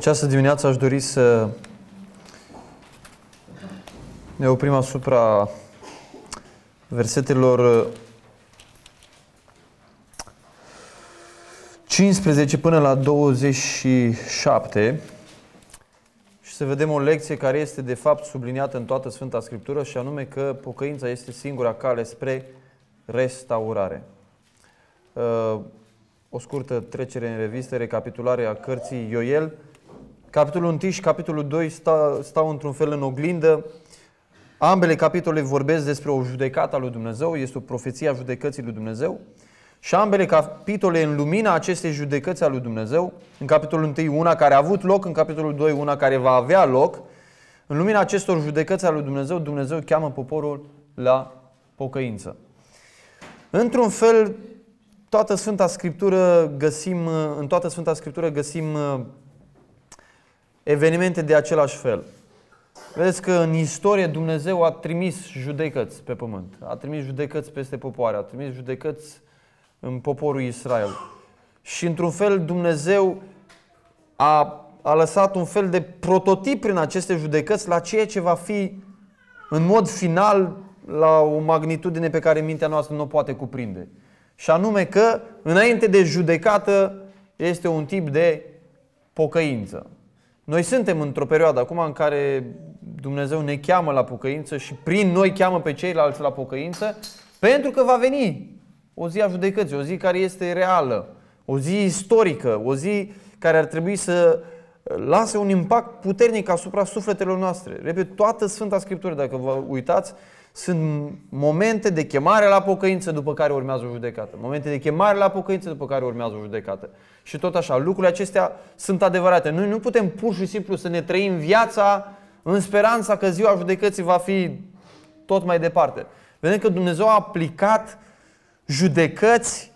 Această dimineață aș dori să ne oprim asupra versetelor 15 până la 27 și să vedem o lecție care este de fapt subliniată în toată Sfânta Scriptură, și anume că pocăința este singura cale spre restaurare. O scurtă trecere în revistă, recapitulare a cărții Ioel. Capitolul 1 și capitolul 2 stau într-un fel în oglindă. Ambele capitole vorbesc despre o judecată a lui Dumnezeu, este o profeție a judecății lui Dumnezeu. Și ambele capitole în lumina acestei judecăți a lui Dumnezeu, în capitolul 1 una care a avut loc, în capitolul 2 una care va avea loc, în lumina acestor judecăți a lui Dumnezeu, Dumnezeu cheamă poporul la pocăință. Într-un fel, în toată Sfânta Scriptură găsim evenimente de același fel. Vedeți că în istorie Dumnezeu a trimis judecăți pe pământ, a trimis judecăți peste popoare, a trimis judecăți în poporul Israel. Și într-un fel Dumnezeu a lăsat un fel de prototip prin aceste judecăți la ceea ce va fi în mod final la o magnitudine pe care mintea noastră nu o poate cuprinde. Și anume că înainte de judecată este un tip de pocăință. Noi suntem într-o perioadă acum în care Dumnezeu ne cheamă la pocăință și prin noi cheamă pe ceilalți la pocăință, pentru că va veni o zi a judecății, o zi care este reală, o zi istorică, o zi care ar trebui să lase un impact puternic asupra sufletelor noastre. Repet, toată Sfânta Scriptură, dacă vă uitați, sunt momente de chemare la pocăință după care urmează o judecată. Momente de chemare la pocăință după care urmează o judecată. Și tot așa, lucrurile acestea sunt adevărate. Noi nu putem pur și simplu să ne trăim viața în speranța că ziua judecății va fi tot mai departe. Vedem că Dumnezeu a aplicat judecăți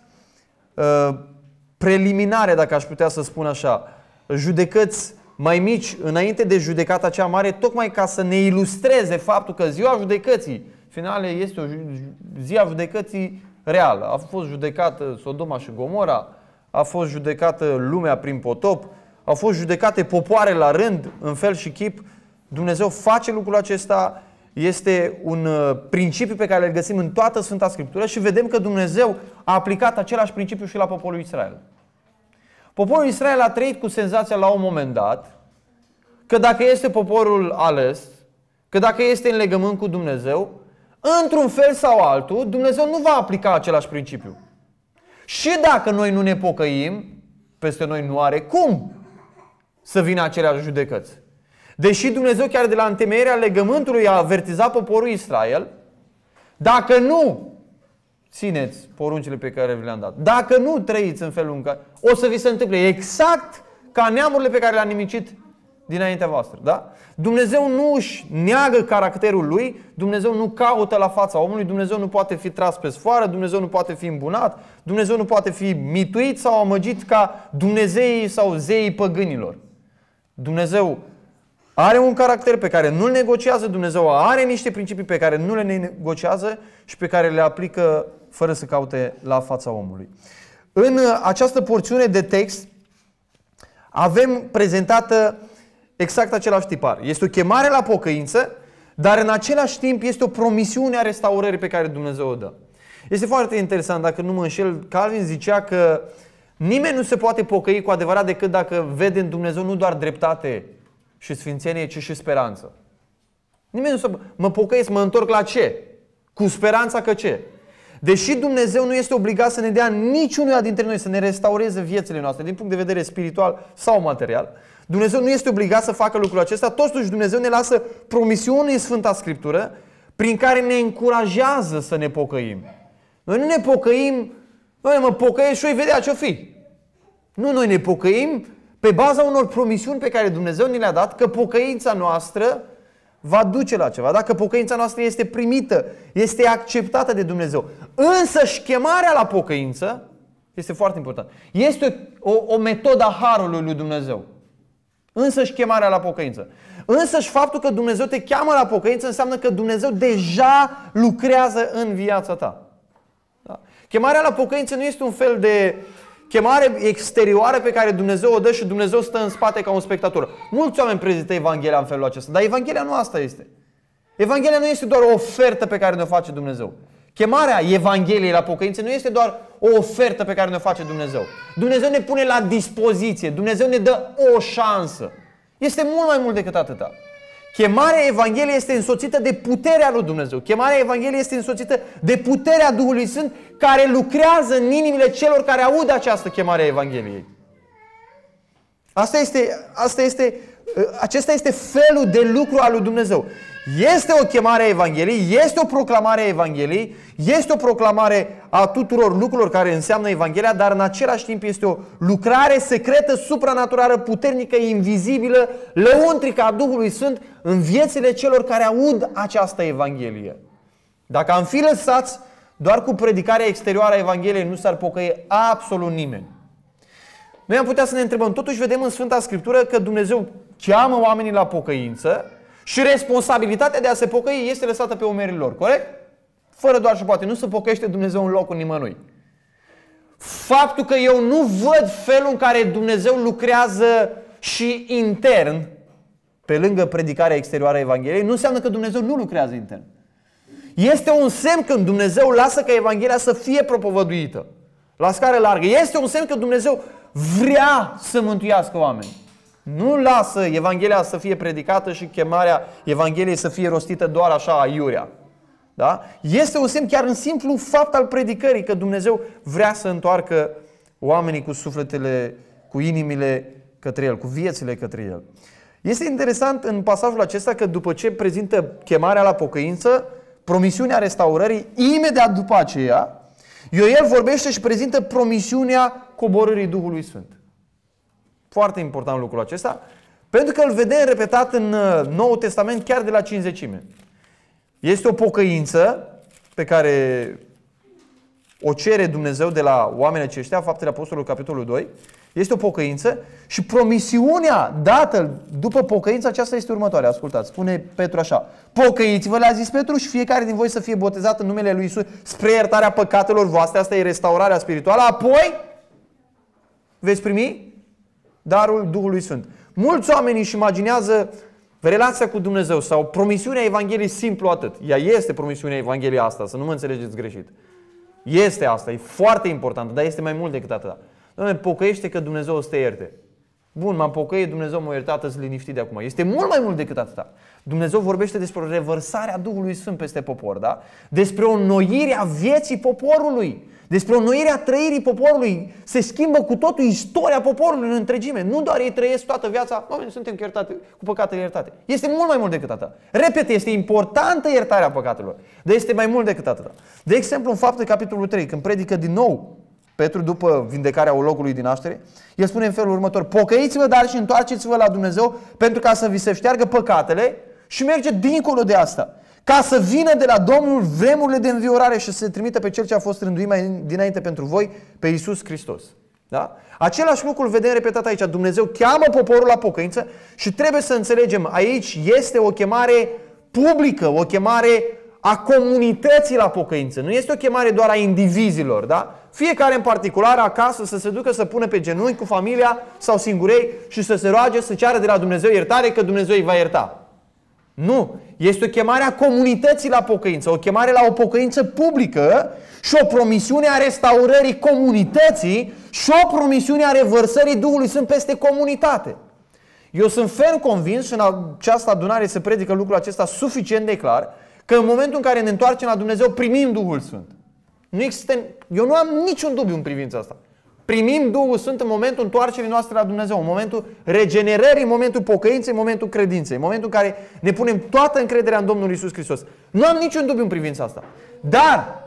preliminare, dacă aș putea să spun așa. Judecăți mai mici înainte de judecata cea mare, tocmai ca să ne ilustreze faptul că ziua judecății finale este o zi a judecății reală. A fost judecată Sodoma și Gomora, a fost judecată lumea prin potop, au fost judecate popoare la rând, în fel și chip. Dumnezeu face lucrul acesta, este un principiu pe care îl găsim în toată Sfânta Scriptură și vedem că Dumnezeu a aplicat același principiu și la poporul Israel. Poporul Israel a trăit cu senzația la un moment dat că dacă este poporul ales, că dacă este în legământ cu Dumnezeu, într-un fel sau altul, Dumnezeu nu va aplica același principiu. Și dacă noi nu ne pocăim, peste noi nu are cum să vină aceleași judecăți. Deși Dumnezeu chiar de la întemeierea legământului a avertizat poporul Israel, dacă nu țineți poruncile pe care vi le-am dat, dacă nu trăiți în felul în care, o să vi se întâmple exact ca neamurile pe care le-a nimicit dinaintea voastră. Da? Dumnezeu nu își neagă caracterul Lui, Dumnezeu nu caută la fața omului, Dumnezeu nu poate fi tras pe sfoară, Dumnezeu nu poate fi îmbunat, Dumnezeu nu poate fi mituit sau amăgit ca dumnezeii sau zeii păgânilor. Dumnezeu are un caracter pe care nu-l negociază, Dumnezeu are niște principii pe care nu le negociază și pe care le aplică fără să caute la fața omului. În această porțiune de text avem prezentată exact același tipar. Este o chemare la pocăință, dar în același timp este o promisiune a restaurării pe care Dumnezeu o dă. Este foarte interesant, dacă nu mă înșel, Calvin zicea că nimeni nu se poate pocăi cu adevărat decât dacă vede în Dumnezeu nu doar dreptate și sfințenie, ci și speranță. Nimeni nu se... Mă pocăiesc, mă întorc la ce? Cu speranța că ce? Deși Dumnezeu nu este obligat să ne dea niciunuia dintre noi să ne restaureze viețile noastre din punct de vedere spiritual sau material, Dumnezeu nu este obligat să facă lucrul acesta, totuși Dumnezeu ne lasă promisiuni în Sfânta Scriptură prin care ne încurajează să ne pocăim. Noi nu ne pocăim, noi mă pocăiesc și voi vedea ce-o fi. Nu, noi ne pocăim pe baza unor promisiuni pe care Dumnezeu ni le-a dat, că pocăința noastră va duce la ceva, dacă pocăința noastră este primită, este acceptată de Dumnezeu. Însăși chemarea la pocăință este foarte important. Este o metodă a harului lui Dumnezeu. Însăși chemarea la pocăință. Însăși faptul că Dumnezeu te cheamă la pocăință înseamnă că Dumnezeu deja lucrează în viața ta. Da? Chemarea la pocăință nu este un fel de chemare exterioară pe care Dumnezeu o dă și Dumnezeu stă în spate ca un spectator. Mulți oameni prezintă Evanghelia în felul acesta, dar Evanghelia nu asta este. Evanghelia nu este doar o ofertă pe care ne-o face Dumnezeu. Chemarea Evangheliei la pocăință nu este doar o ofertă pe care ne-o face Dumnezeu. Dumnezeu ne pune la dispoziție, Dumnezeu ne dă o șansă. Este mult mai mult decât atâta. Chemarea Evangheliei este însoțită de puterea lui Dumnezeu. Chemarea Evangheliei este însoțită de puterea Duhului Sfânt care lucrează în inimile celor care aud această chemare a Evangheliei. Acesta este felul de lucru al lui Dumnezeu. Este o chemare a Evangheliei, este o proclamare a Evangheliei, este o proclamare a tuturor lucrurilor care înseamnă Evanghelia, dar în același timp este o lucrare secretă, supranaturală, puternică, invizibilă, lăuntrică a Duhului Sfânt în viețile celor care aud această Evanghelie. Dacă am fi lăsați doar cu predicarea exterioară a Evangheliei, nu s-ar pocăi absolut nimeni. Noi am putea să ne întrebăm, totuși vedem în Sfânta Scriptură că Dumnezeu cheamă oamenii la pocăință și responsabilitatea de a se pocăi este lăsată pe umerii lor, corect? Fără doar și poate, nu se pocăiește Dumnezeu în locul nimănui. Faptul că eu nu văd felul în care Dumnezeu lucrează și intern, pe lângă predicarea exterioară a Evangheliei, nu înseamnă că Dumnezeu nu lucrează intern. Este un semn când Dumnezeu lasă ca Evanghelia să fie propovăduită la scară largă. Este un semn că Dumnezeu vrea să mântuiască oameni. Nu lasă Evanghelia să fie predicată și chemarea Evangheliei să fie rostită doar așa aiurea. Da? Este un semn chiar în simplu fapt al predicării că Dumnezeu vrea să întoarcă oamenii cu sufletele, cu inimile către El, cu viețile către El. Este interesant în pasajul acesta că după ce prezintă chemarea la pocăință, promisiunea restaurării, imediat după aceea, Ioel vorbește și prezintă promisiunea coborârii Duhului Sfânt. Foarte important lucrul acesta, pentru că îl vedem repetat în Noul Testament chiar de la Cincizecime. Este o pocăință pe care o cere Dumnezeu de la oamenii aceștia, Faptele Apostolului, capitolul 2. Este o pocăință și promisiunea dată după pocăința aceasta este următoarea. Ascultați, spune Petru așa: pocăiți-vă, le-a zis Petru, și fiecare din voi să fie botezat în numele lui Iisus spre iertarea păcatelor voastre. Asta e restaurarea spirituală. Apoi veți primi darul Duhului Sfânt. Mulți oameni își imaginează relația cu Dumnezeu sau promisiunea Evangheliei simplu atât. Ea este promisiunea Evangheliei asta, să nu mă înțelegeți greșit. Este asta, e foarte importantă, dar este mai mult decât atât. Doamne, pocăiește că Dumnezeu o să te ierte. Bun, m-am pocăit, Dumnezeu m-a iertat, îți liniștit de acum. Este mult mai mult decât atât. Dumnezeu vorbește despre o revărsare a Duhului Sfânt peste popor, da? Despre o înnoire a vieții poporului. Despre o înnoire a trăirii poporului. Se schimbă cu totul istoria poporului în întregime. Nu doar ei trăiesc toată viața, oameni, suntem iertate, cu păcatele iertate. Este mult mai mult decât atât. Repet, este importantă iertarea păcatelor, dar este mai mult decât atât. De exemplu, în Fapte, capitolul 3, când predică din nou Petru după vindecarea locului din naștere, el spune în felul următor: pocăiți-vă, dar și întoarceți-vă la Dumnezeu pentru ca să vi se șteargă păcatele, și merge dincolo de asta, ca să vină de la Domnul vremurile de înviorare și să se trimită pe Cel ce a fost rânduit mai dinainte pentru voi, pe Iisus Hristos. Da? Același lucru îl vedem repetat aici. Dumnezeu cheamă poporul la pocăință și trebuie să înțelegem, aici este o chemare publică, o chemare a comunității la pocăință. Nu este o chemare doar a indivizilor, da? Fiecare în particular acasă să se ducă să pună pe genunchi cu familia sau singurei și să se roage, să ceară de la Dumnezeu iertare, că Dumnezeu îi va ierta. Nu. Este o chemare a comunității la pocăință, o chemare la o pocăință publică și o promisiune a restaurării comunității și o promisiune a revărsării Duhului Sfânt peste comunitate. Eu sunt ferm convins, și în această adunare se predică lucrul acesta suficient de clar, că în momentul în care ne întoarcem la Dumnezeu, primim Duhul Sfânt. Eu nu am niciun dubiu în privința asta. Primim Duhul Sfânt în momentul întoarcerii noastre la Dumnezeu, în momentul regenerării, în momentul pocăinței, în momentul credinței, în momentul în care ne punem toată încrederea în Domnul Iisus Hristos. Nu am niciun dubiu în privința asta. Dar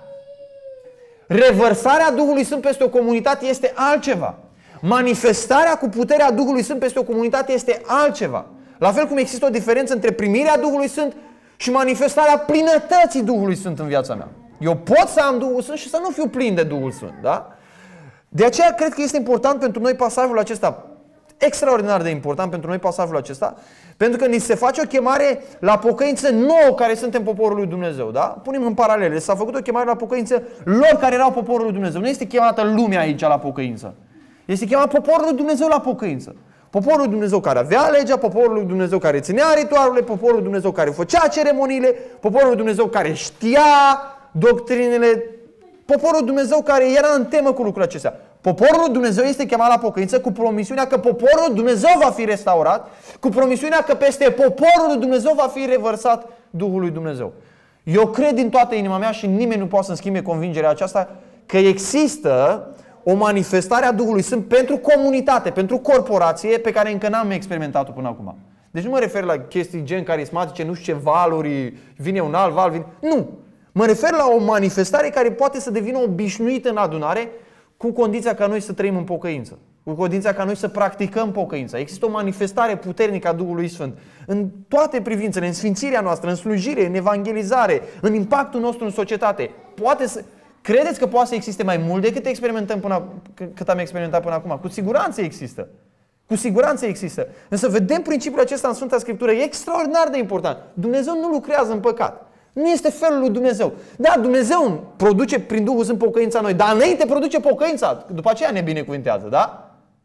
revărsarea Duhului Sfânt peste o comunitate este altceva. Manifestarea cu puterea Duhului Sfânt peste o comunitate este altceva. La fel cum există o diferență între primirea Duhului Sfânt și manifestarea plinătății Duhului Sfânt în viața mea. Eu pot să am Duhul Sfânt și să nu fiu plin de Duhul Sfânt, da? De aceea cred că este important pentru noi pasajul acesta, extraordinar de important pentru noi pasajul acesta, pentru că ni se face o chemare la pocăință nouă care suntem poporul lui Dumnezeu, da? Punem în paralele, s-a făcut o chemare la pocăință lor care erau poporul lui Dumnezeu. Nu este chemată lumea aici la pocăință. Este chemat poporul lui Dumnezeu la pocăință. Poporul lui Dumnezeu care avea legea, poporul lui Dumnezeu care ținea ritualurile, poporul lui Dumnezeu care făcea ceremoniile, poporul lui Dumnezeu care știa doctrinele, poporul lui Dumnezeu care era în temă cu lucrurile acestea. Poporul lui Dumnezeu este chemat la pocăință cu promisiunea că poporul lui Dumnezeu va fi restaurat, cu promisiunea că peste poporul lui Dumnezeu va fi revărsat Duhul lui Dumnezeu. Eu cred din toată inima mea și nimeni nu poate să-mi schimbe convingerea aceasta că există o manifestare a Duhului Sfânt pentru comunitate, pentru corporație pe care încă n-am experimentat-o până acum. Deci nu mă refer la chestii gen carismatice, nu știu ce valuri, vine un alt val, vine... Nu! Mă refer la o manifestare care poate să devină obișnuită în adunare cu condiția ca noi să trăim în pocăință. Cu condiția ca noi să practicăm pocăința. Există o manifestare puternică a Duhului Sfânt în toate privințele, în sfințirea noastră, în slujire, în evangelizare, în impactul nostru în societate. Credeți că poate să existe mai mult decât cât am experimentat până acum? Cu siguranță există. Cu siguranță există. Însă vedem principiul acesta în Sfânta Scriptură. E extraordinar de important. Dumnezeu nu lucrează în păcat. Nu este felul lui Dumnezeu. Da, Dumnezeu produce prin Duhul Sfânt pocăința noi, dar înainte produce pocăința. După aceea ne binecuvintează, da?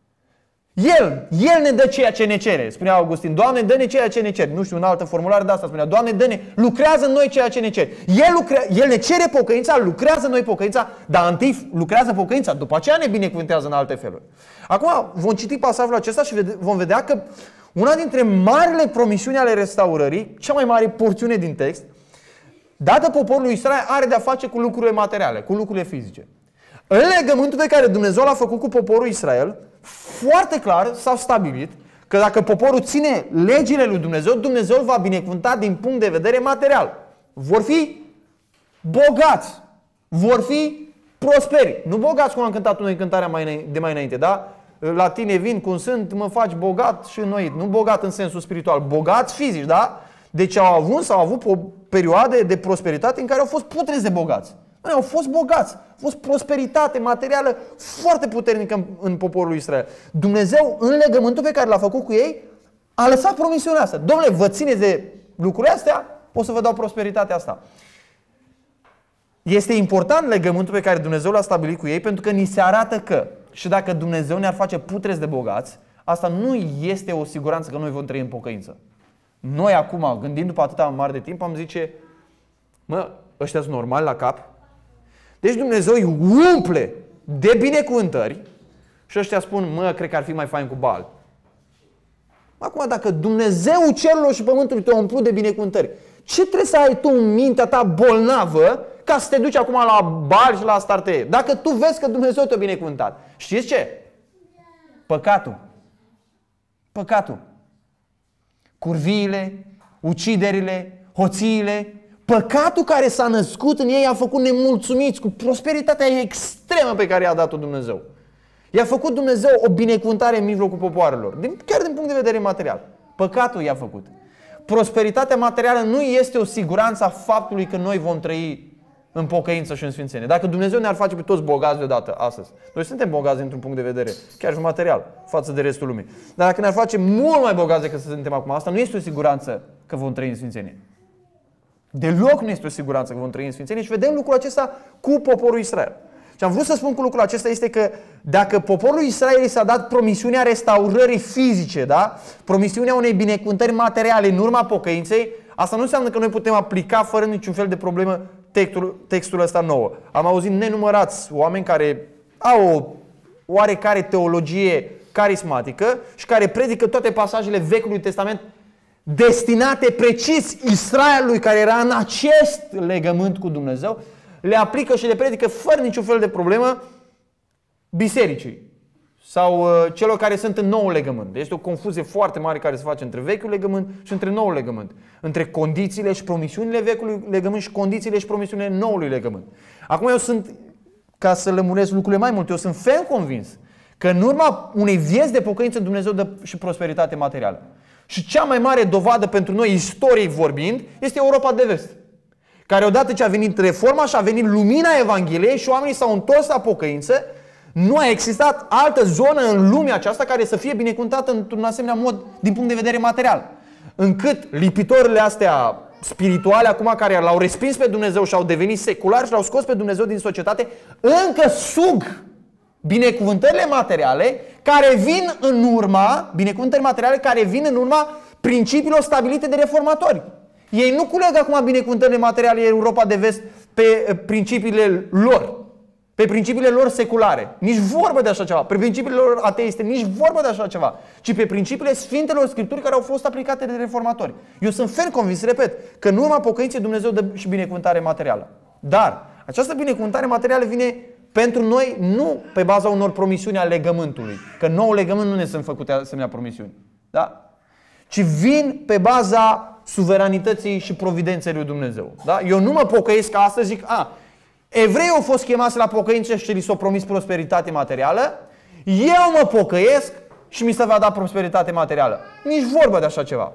El ne dă ceea ce ne cere. Spunea Augustin, Doamne, dă-ne ceea ce ne ceri. Nu știu, în altă formulare de asta spunea, Doamne, dă-ne, lucrează în noi ceea ce ne ceri. El ne cere pocăința, lucrează în noi pocăința, dar întâi lucrează pocăința, după aceea ne binecuvântează în alte feluri. Acum vom citi pasajul acesta și vom vedea că una dintre marile promisiuni ale restaurării, cea mai mare porțiune din text, dată poporului Israel, are de-a face cu lucrurile materiale, cu lucrurile fizice. În legământul pe care Dumnezeu l-a făcut cu poporul Israel, foarte clar s-a stabilit că dacă poporul ține legile lui Dumnezeu, Dumnezeu îl va binecuvânta din punct de vedere material. Vor fi bogați, vor fi prosperi. Nu bogați cum am cântat noi cântarea de mai înainte, da? La tine vin cum sunt, mă faci bogat și înnoit. Nu bogat în sensul spiritual, bogați fizici, da? Deci au avut o perioadă de prosperitate în care au fost putreți de bogați. Au fost bogați, a fost prosperitate materială foarte puternică în poporul Israel. Dumnezeu, în legământul pe care l-a făcut cu ei, a lăsat promisiunea asta. Dom'le, vă țineți de lucrurile astea, o să vă dau prosperitatea asta. Este important legământul pe care Dumnezeu l-a stabilit cu ei, pentru că ni se arată că și dacă Dumnezeu ne-ar face putreți de bogați, asta nu este o siguranță că noi vom trăi în pocăință. Noi acum, gândind după atâta mare de timp, am zice, mă, ăștia sunt normali la cap? Deci Dumnezeu îi umple de binecuvântări și ăștia spun, mă, cred că ar fi mai fain cu Baal. Acum, dacă Dumnezeu cerurilor și pământului te-a umplut de binecuvântări, ce trebuie să ai tu în mintea ta bolnavă ca să te duci acum la Baal și la Astarte? Dacă tu vezi că Dumnezeu te-a binecuvântat. Știți ce? Păcatul. Păcatul. Curviile, uciderile, hoțiile, păcatul care s-a născut în ei a făcut nemulțumiți cu prosperitatea extremă pe care i-a dat-o Dumnezeu. I-a făcut Dumnezeu o binecuvântare în mijlocul popoarelor, chiar din punct de vedere material. Păcatul i-a făcut. Prosperitatea materială nu este o siguranță a faptului că noi vom trăi în pocăință și în sfințenie. Dacă Dumnezeu ne-ar face pe toți bogați deodată astăzi, noi suntem bogați dintr-un punct de vedere, chiar și material, față de restul lumii. Dar dacă ne-ar face mult mai bogați decât să suntem acum, asta nu este o siguranță că vom trăi în sfințenie. Deloc nu este o siguranță că vom trăi în sfințenie și vedem lucrul acesta cu poporul Israel. Și am vrut să spun cu lucrul acesta este că dacă poporul Israel i s-a dat promisiunea restaurării fizice, da? Promisiunea unei binecuvântări materiale în urma pocăinței, asta nu înseamnă că noi putem aplica fără niciun fel de problemă textul ăsta nou. Am auzit nenumărați oameni care au o oarecare teologie carismatică și care predică toate pasajele Vechiului Testament destinate precis Israelului care era în acest legământ cu Dumnezeu, le aplică și le predică fără niciun fel de problemă bisericii sau celor care sunt în noul legământ. Este o confuzie foarte mare care se face între vechiul legământ și între noul legământ. Între condițiile și promisiunile vechiului legământ și condițiile și promisiunile noului legământ. Acum eu sunt, ca să lămuresc lucrurile mai mult, eu sunt ferm convins că în urma unei vieți de pocăință Dumnezeu dă și prosperitate materială. Și cea mai mare dovadă pentru noi, istoriei vorbind, este Europa de Vest, care odată ce a venit reforma și a venit lumina Evangheliei și oamenii s-au întors la pocăință, nu a existat altă zonă în lumea aceasta care să fie binecuvântată într-un asemenea mod din punct de vedere material. Încât lipitorile astea spirituale acum care l-au respins pe Dumnezeu și au devenit seculari și l-au scos pe Dumnezeu din societate, încă sug Binecuvântările materiale care vin în urma, binecuvântările materiale care vin în urma principiilor stabilite de reformatori. Ei nu culeg acum binecuvântările materiale în Europa de Vest pe principiile lor, pe principiile lor seculare. Nici vorbă de așa ceva. Pe principiile lor ateiste, nici vorbă de așa ceva. Ci pe principiile Sfintelor Scripturi care au fost aplicate de reformatori. Eu sunt ferm convins, repet, că în urma pocăinței Dumnezeu dă și binecuvântare materială. Dar această binecuvântare materială vine pentru noi nu pe baza unor promisiuni ale legământului. Că nou legământ nu ne sunt făcute asemenea promisiuni. Da? Ci vin pe baza suveranității și providenței lui Dumnezeu. Da? Eu nu mă pocăiesc astăzi, zic, evreii au fost chemați la pocăință și li s-a promis prosperitate materială, eu mă pocăiesc și mi se va da prosperitate materială. Nici vorbă de așa ceva.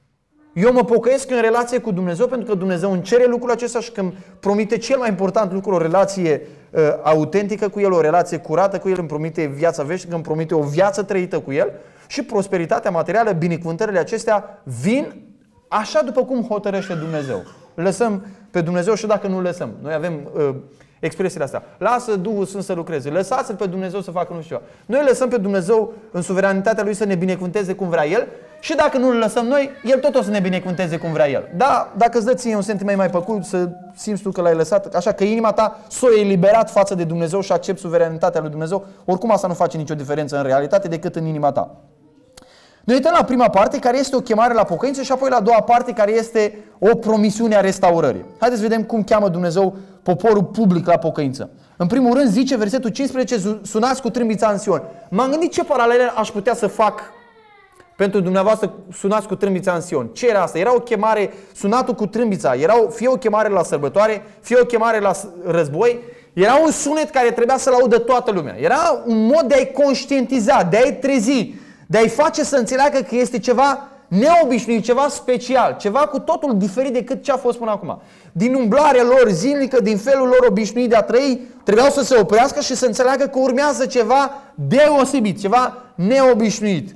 Eu mă pocăiesc în relație cu Dumnezeu pentru că Dumnezeu îmi cere lucrul acesta și că îmi promite cel mai important lucru, o relație autentică cu El, o relație curată cu El, îmi promite viața veșnică, îmi promite o viață trăită cu El și prosperitatea materială, binecuvântările acestea vin așa după cum hotărăște Dumnezeu. Lăsăm pe Dumnezeu și dacă nu lăsăm. Noi avem expresiile astea. Lasă Duhul Sfânt să lucreze. Lăsați-L pe Dumnezeu să facă nu știu ceva. Noi lăsăm pe Dumnezeu în suveranitatea Lui să ne binecuvânteze cum vrea El și dacă nu îl lăsăm noi, El tot o să ne binecuvânteze cum vrea El. Da, dacă îți dă ție un sentiment mai plăcut, să simți tu că l-ai lăsat, așa că inima ta s-o eliberat față de Dumnezeu și accepti suveranitatea lui Dumnezeu, oricum asta nu face nicio diferență în realitate decât în inima ta. Noi uităm la prima parte, care este o chemare la pocăință, și apoi la a doua parte, care este o promisiune a restaurării. Haideți să vedem cum cheamă Dumnezeu poporul public la pocăință. În primul rând zice versetul 15, sunați cu trâmbița în Sion. M-am gândit ce paralele aș putea să fac pentru dumneavoastră, sunați cu trâmbița în Sion. Ce era asta? Era o chemare, sunatul cu trâmbița, fie o chemare la sărbătoare, fie o chemare la război. Era un sunet care trebuia să-l audă toată lumea. Era un mod de a-i conștientiza, de a-i trezi, de a-i face să înțeleagă că este ceva neobișnuit, ceva special, ceva cu totul diferit decât ce a fost până acum. Din umblarea lor zilnică, din felul lor obișnuit de a trăi, trebuiau să se oprească și să înțeleagă că urmează ceva deosebit, ceva neobișnuit.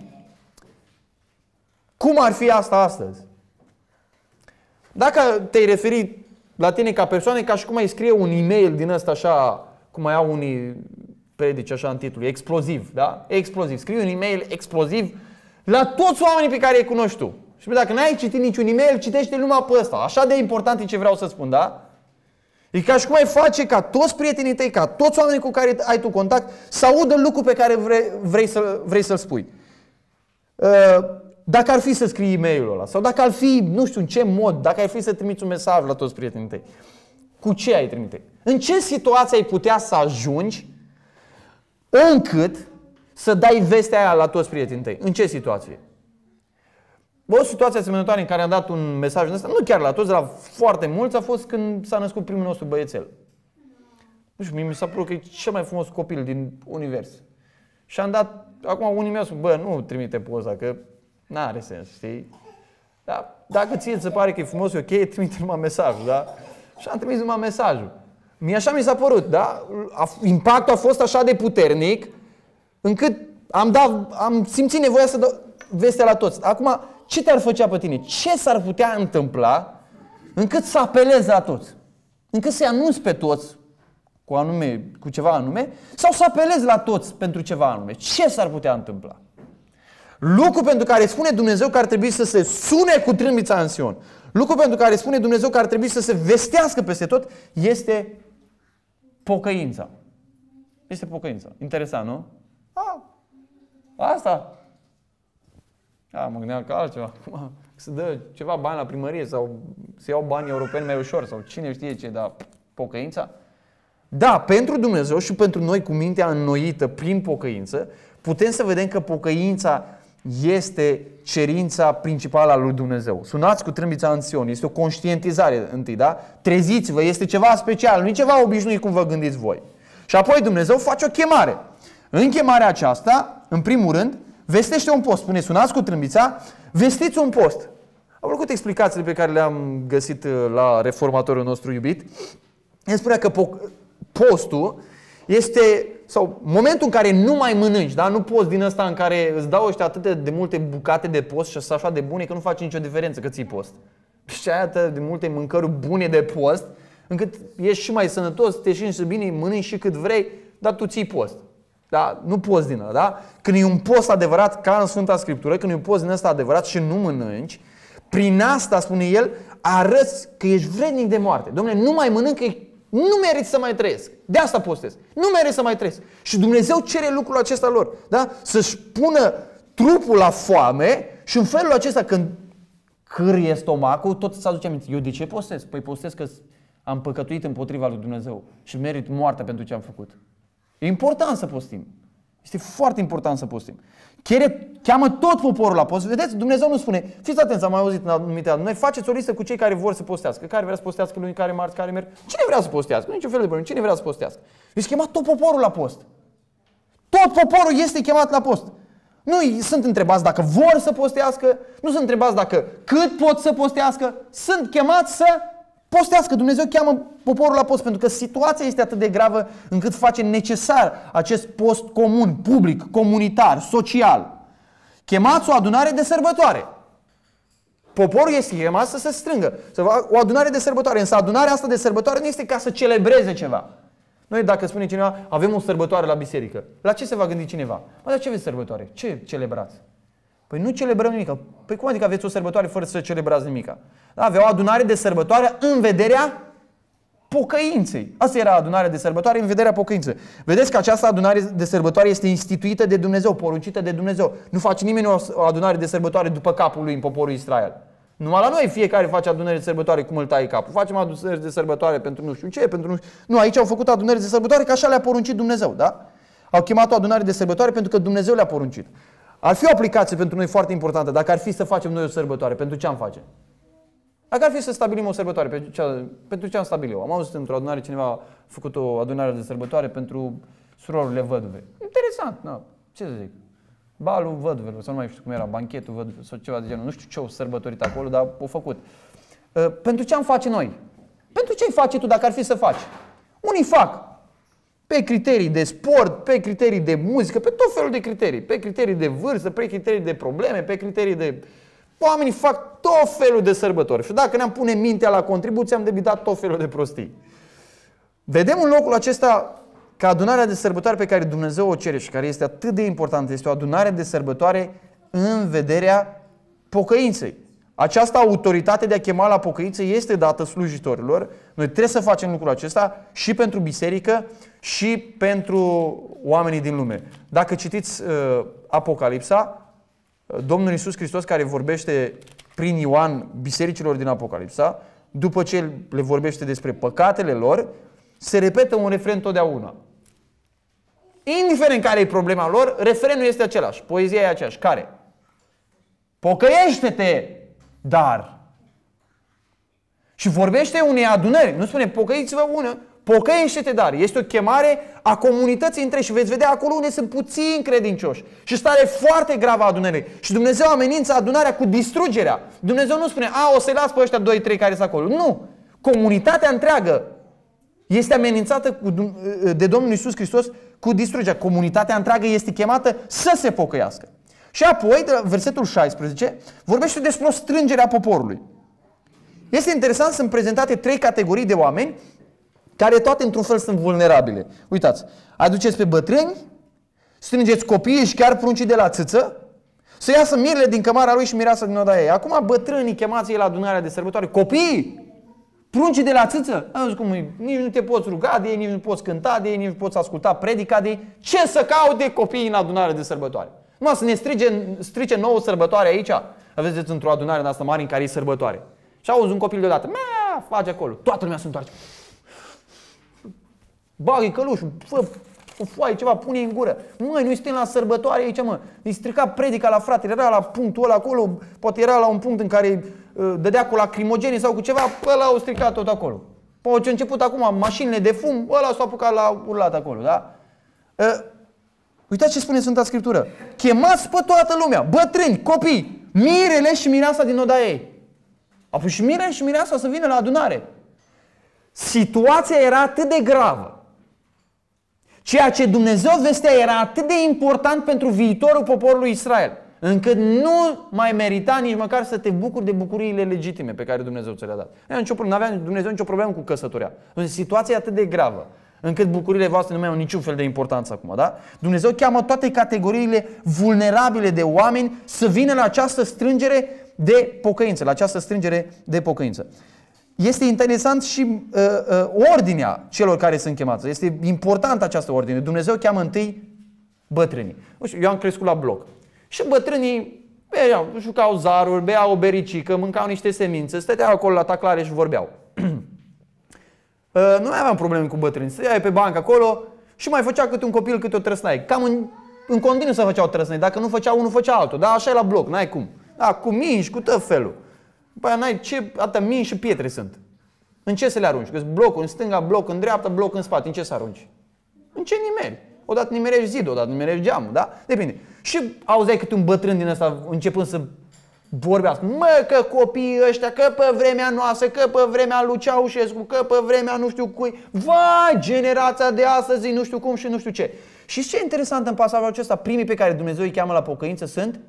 Cum ar fi asta astăzi? Dacă te-ai referi la tine ca persoană, ca și cum ai scrie un e-mail din ăsta așa, cum mai au unii predici așa în titlu, exploziv, da? Exploziv. Scrii un e-mail exploziv la toți oamenii pe care îi cunoști tu. Și dacă n-ai citit niciun e-mail, citește numai pe ăsta. Așa de important e ce vreau să spun, da? E ca și cum ai face ca toți prietenii tăi, ca toți oamenii cu care ai tu contact, să audă lucrul pe care vrei să-l spui. Dacă ar fi să scrii e-mailul ăla, sau dacă ar fi, nu știu în ce mod, dacă ar fi să trimiți un mesaj la toți prietenii tăi, cu ce ai trimite? În ce situație ai putea să ajungi încât să dai vestea aia la toți prietenii tăi? În ce situație? O situație asemănătoare în care am dat un mesaj ăsta, nu chiar la toți, dar la foarte mulți, a fost când s-a născut primul nostru băiețel. Nu știu, mi s-a părut că e cel mai frumos copil din univers. Și am dat, acum unii mi-au spus, nu trimite poza, că n-are sens, știi? Dar dacă ție se pare că e frumos, e ok, trimite numai mesajul, da? Și am trimis numai mesajul. Așa mi s-a părut, da? Impactul a fost așa de puternic încât am simțit nevoia să dau vestea la toți. Acum, ce te-ar făcea pe tine? Ce s-ar putea întâmpla încât să apelezi la toți? Încât să-i anunți pe toți cu ceva anume sau să apelezi la toți pentru ceva anume? Ce s-ar putea întâmpla? Lucru pentru care spune Dumnezeu că ar trebui să se sune cu trâmbița în Sion, lucru pentru care spune Dumnezeu că ar trebui să se vestească peste tot, este pocăința. Este pocăința. Interesant, nu? Asta. Mă gândeam că altceva. Să dă ceva bani la primărie sau să iau bani europeni mai ușor sau cine știe ce, dar pocăința? Da, pentru Dumnezeu și pentru noi cu mintea înnoită prin pocăință, putem să vedem că pocăința este cerința principală a lui Dumnezeu. Sunați cu trâmbița în Sion. Este o conștientizare întâi, da? Treziți-vă, este ceva special, nu e ceva obișnuit cum vă gândiți voi. Și apoi Dumnezeu face o chemare. În chemarea aceasta, în primul rând, vestește un post. Spune, sunați cu trâmbița, vestiți un post. Au plăcut explicațiile pe care le-am găsit la reformatorul nostru iubit. El spunea că postul este, sau momentul în care nu mai mănânci, da? Nu poți din ăsta în care îți dau ăștia atât de multe bucate de post și sunt așa de bune că nu face nicio diferență că ții post. Și aia de multe mâncăruri bune de post, încât ești și mai sănătos, te simți bine, mănânci și cât vrei, dar tu ții post. Da? Nu poți din ăla, da? Când e un post adevărat, ca în Sfânta Scriptură, când e un post din ăsta adevărat și nu mănânci, prin asta, spune el, arăți că ești vrednic de moarte. Dom'le, nu mai mănânc, că nu meriți să mai trăiesc. De asta postez. Nu meriți să mai trăiesc. Și Dumnezeu cere lucrul acesta lor. Da? Să-și pună trupul la foame și în felul acesta, când cârie stomacul, tot să aduce aminte. Eu de ce postez? Păi postez că am păcătuit împotriva lui Dumnezeu și merit moartea pentru ce am făcut. E important să postim. Este foarte important să postim. Cheamă tot poporul la post. Vedeți, Dumnezeu nu spune, fiți atenți, am mai auzit în anumite noi, faceți o listă cu cei care vor să postească. Care vrea să postească luni, care marți, care merg. Cine vrea să postească? Niciun fel de problemă. Cine vrea să postească? Este chemat tot poporul la post. Tot poporul este chemat la post. Nu sunt întrebați dacă vor să postească, nu sunt întrebați dacă cât pot să postească, sunt chemați să postească. Dumnezeu cheamă poporul la post pentru că situația este atât de gravă încât face necesar acest post comun, public, comunitar, social. Chemați o adunare de sărbătoare. Poporul este chemat să se strângă, să facă o adunare de sărbătoare. Însă adunarea asta de sărbătoare nu este ca să celebreze ceva. Noi dacă spune cineva, avem o sărbătoare la biserică, la ce se va gândi cineva? Mă, dar ce aveți sărbătoare? Ce celebrați? Păi nu celebrăm nimic. Păi cum adică aveți o sărbătoare fără să celebrați nimic? Da, avea o adunare de sărbătoare în vederea pocăinței. Asta era adunarea de sărbătoare în vederea pocăinței. Vedeți că această adunare de sărbătoare este instituită de Dumnezeu, poruncită de Dumnezeu. Nu face nimeni o adunare de sărbătoare după capul lui în poporul Israel. Numai la noi fiecare face adunări de sărbătoare cum îl tai capul. Facem adunări de sărbătoare pentru nu știu ce, pentru nu știu. Nu, aici au făcut adunări de sărbătoare că așa le-a poruncit Dumnezeu, da? Au chemat o adunare de sărbătoare pentru că Dumnezeu le-a poruncit. Ar fi o aplicație pentru noi foarte importantă dacă ar fi să facem noi o sărbătoare. Pentru ce am face? Dacă ar fi să stabilim o sărbătoare, pentru ce am stabilit eu? Am auzit într-o adunare cineva a făcut o adunare de sărbătoare pentru surorile văduve. Interesant, na, ce să zic? Balul văduvelor, sau nu mai știu cum era, banchetul văduvelor sau ceva de genul. Nu știu ce au sărbătorit acolo, dar au făcut. Pentru ce am face noi? Pentru ce ai face tu dacă ar fi să faci? Unii fac pe criterii de sport, pe criterii de muzică, pe tot felul de criterii. Pe criterii de vârstă, pe criterii de probleme, pe criterii de... Oamenii fac tot felul de sărbători. Și dacă ne-am pune mintea la contribuție, am debitat tot felul de prostii. Vedem în locul acesta că adunarea de sărbătoare pe care Dumnezeu o cere și care este atât de importantă, este o adunare de sărbătoare în vederea pocăinței. Această autoritate de a chema la pocăință este dată slujitorilor. Noi trebuie să facem lucrul acesta și pentru biserică și pentru oamenii din lume. Dacă citiți Apocalipsa, Domnul Iisus Hristos, care vorbește prin Ioan bisericilor din Apocalipsa, după ce le vorbește despre păcatele lor, se repetă un refren totdeauna. Indiferent care e problema lor, refrenul este același. Poezia e aceeași. Care? Pocăiește-te, dar. Și vorbește unei adunări. Nu spune pocăiți-vă ună. Pocăiește-te, dar. Este o chemare a comunității între și veți vedea acolo unde sunt puțini credincioși. Și stare foarte gravă a adunării. Și Dumnezeu amenință adunarea cu distrugerea. Dumnezeu nu spune, o să-i las pe ăștia 2-3 care sunt acolo. Nu. Comunitatea întreagă este amenințată de Domnul Iisus Hristos cu distrugerea. Comunitatea întreagă este chemată să se pocăiască. Și apoi, de la versetul 16, vorbește despre o strângere a poporului. Este interesant, sunt prezentate 3 categorii de oameni care toate într-un fel sunt vulnerabile. Uitați, aduceți pe bătrâni, strângeți copiii și chiar pruncii de la țâță, să iasă mirele din cămara lui și mireasa din odaia ei. Acum bătrânii chemați ei la adunarea de sărbătoare, copiii, pruncii de la țâță, nici nu te poți ruga de ei, nici nu poți cânta de ei, nici nu poți asculta predica de ei. Ce să caute copiii în adunare de sărbătoare? Numai să ne strice nouă sărbătoare aici. Aveți într-o adunare de asta mare în care e sărbătoare. Și auzi un copil deodată, face acolo, toată lumea se întoarce. Bagă-i călușul, fă o foaie, ceva, pune-i în gură. Măi, noi suntem la sărbătoare aici, mă. Îi strica predica la frate, era la punctul ăla acolo, poate era la un punct în care dădea cu lacrimogeni sau cu ceva, ăla au stricat tot acolo. Păi ce a început acum mașinile de fum, ăla s-a apucat la urlat acolo, da? Uitați ce spune Sfânta Scriptură. Chemați pe toată lumea, bătrâni, copii, mirele și mireasa din odaia ei. Apoi și mirele și mireasa să vină la adunare. Situația era atât de gravă. Ceea ce Dumnezeu vestea era atât de important pentru viitorul poporului Israel, încât nu mai merita nici măcar să te bucuri de bucuriile legitime pe care Dumnezeu ți le-a dat. Nu avea Dumnezeu nicio problemă cu căsătoria. Situația e atât de gravă. încât bucuriile voastre nu mai au niciun fel de importanță acum, da? Dumnezeu cheamă toate categoriile vulnerabile de oameni să vină la această strângere de pocăință, la această strângere de pocăință. Este interesant și ordinea celor care sunt chemați. Este importantă această ordine. Dumnezeu cheamă întâi bătrânii. Eu am crescut la bloc. Și bătrânii jucau zaruri, beau o bericică, mâncau niște semințe, stăteau acolo la taclare și vorbeau. Nu mai aveam probleme cu bătrâni. Stăteai pe bancă acolo și mai făcea câte un copil, câte o trăsnaie. Cam în continuu să făceau trăsnaie. Dacă nu făcea unul, făcea altul. Dar așa e la bloc, n-ai cum. Da, cu mingi, cu tot felul. Păi n-ai ce, atâta mingi și pietre sunt. În ce să le arunci? Că blocul în stânga, bloc în dreapta, bloc în spate. În ce să arunci? În ce nimeri? Odată nimerești zidul, odată nimerești geamul, da? Depinde. Și auzeai câte un bătrân din ăsta începând să vorbească. Mă, că copiii ăștia, că pe vremea noastră, că pe vremea lui Ceaușescu, că pe vremea nu știu cui. Vai, generația de astăzi, nu știu cum și nu știu ce. Și ce e interesant în pasajul acesta? Primii pe care Dumnezeu îi cheamă la pocăință sunt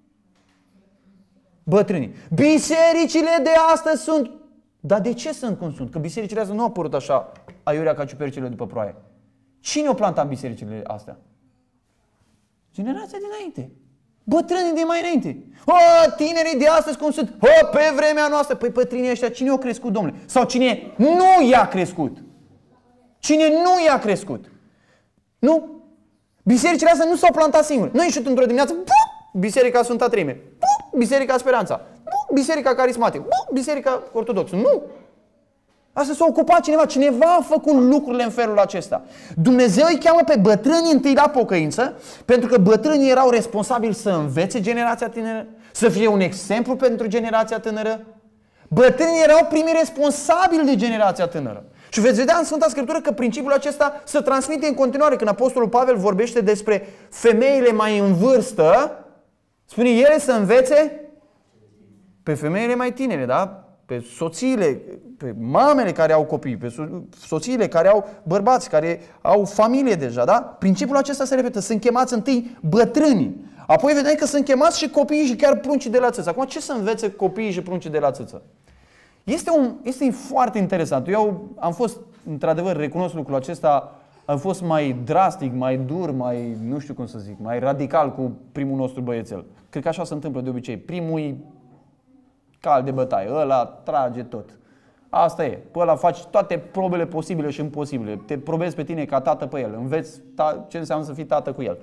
bătrânii. Bisericile de astăzi sunt. Dar de ce sunt cum sunt? Că bisericile astea nu au apărut așa aiurea ca ciupercile după ploaie. Cine o planta în bisericile astea? Generația dinainte. Bătrânii de mai înainte. Tinerii de astăzi cum sunt? Pe vremea noastră. Păi bătrânii ăștia cine i-a crescut, domnule? Sau cine nu i-a crescut? Cine nu i-a crescut? Nu? Bisericile astea nu s-au plantat singure. Nu ieșit într-o dimineață, Biserica Sfânta Treime, Biserica Speranța, Biserica Carismatică, Biserica Ortodoxă. Nu! Asta s-a ocupat cineva. Cineva a făcut lucrurile în felul acesta. Dumnezeu îi cheamă pe bătrânii întâi la pocăință, pentru că bătrânii erau responsabili să învețe generația tânără, să fie un exemplu pentru generația tânără. Bătrânii erau primii responsabili de generația tânără. Și veți vedea în Sfânta Scriptură că principiul acesta se transmite în continuare. Când Apostolul Pavel vorbește despre femeile mai în vârstă, spune ele să învețe pe femeile mai tinere, da? Pe soțiile, pe mamele care au copii, pe soțiile care au bărbați, care au familie deja, da? Principiul acesta se repetă. Sunt chemați întâi bătrânii. Apoi vedem că sunt chemați și copiii și chiar pruncii de la țâță. Acum ce să învețe copiii și pruncii de la țâță? Este foarte interesant. Eu am fost, într-adevăr, recunosc lucrul acesta, am fost mai drastic, mai dur, mai, nu știu cum să zic, mai radical cu primul nostru băiețel. Cred că așa se întâmplă de obicei. Primul cal de bătaie, ăla trage tot. Asta e. Pe ăla faci toate probele posibile și imposibile. Te probezi pe tine ca tată pe el. Înveți ce înseamnă să fii tată cu el.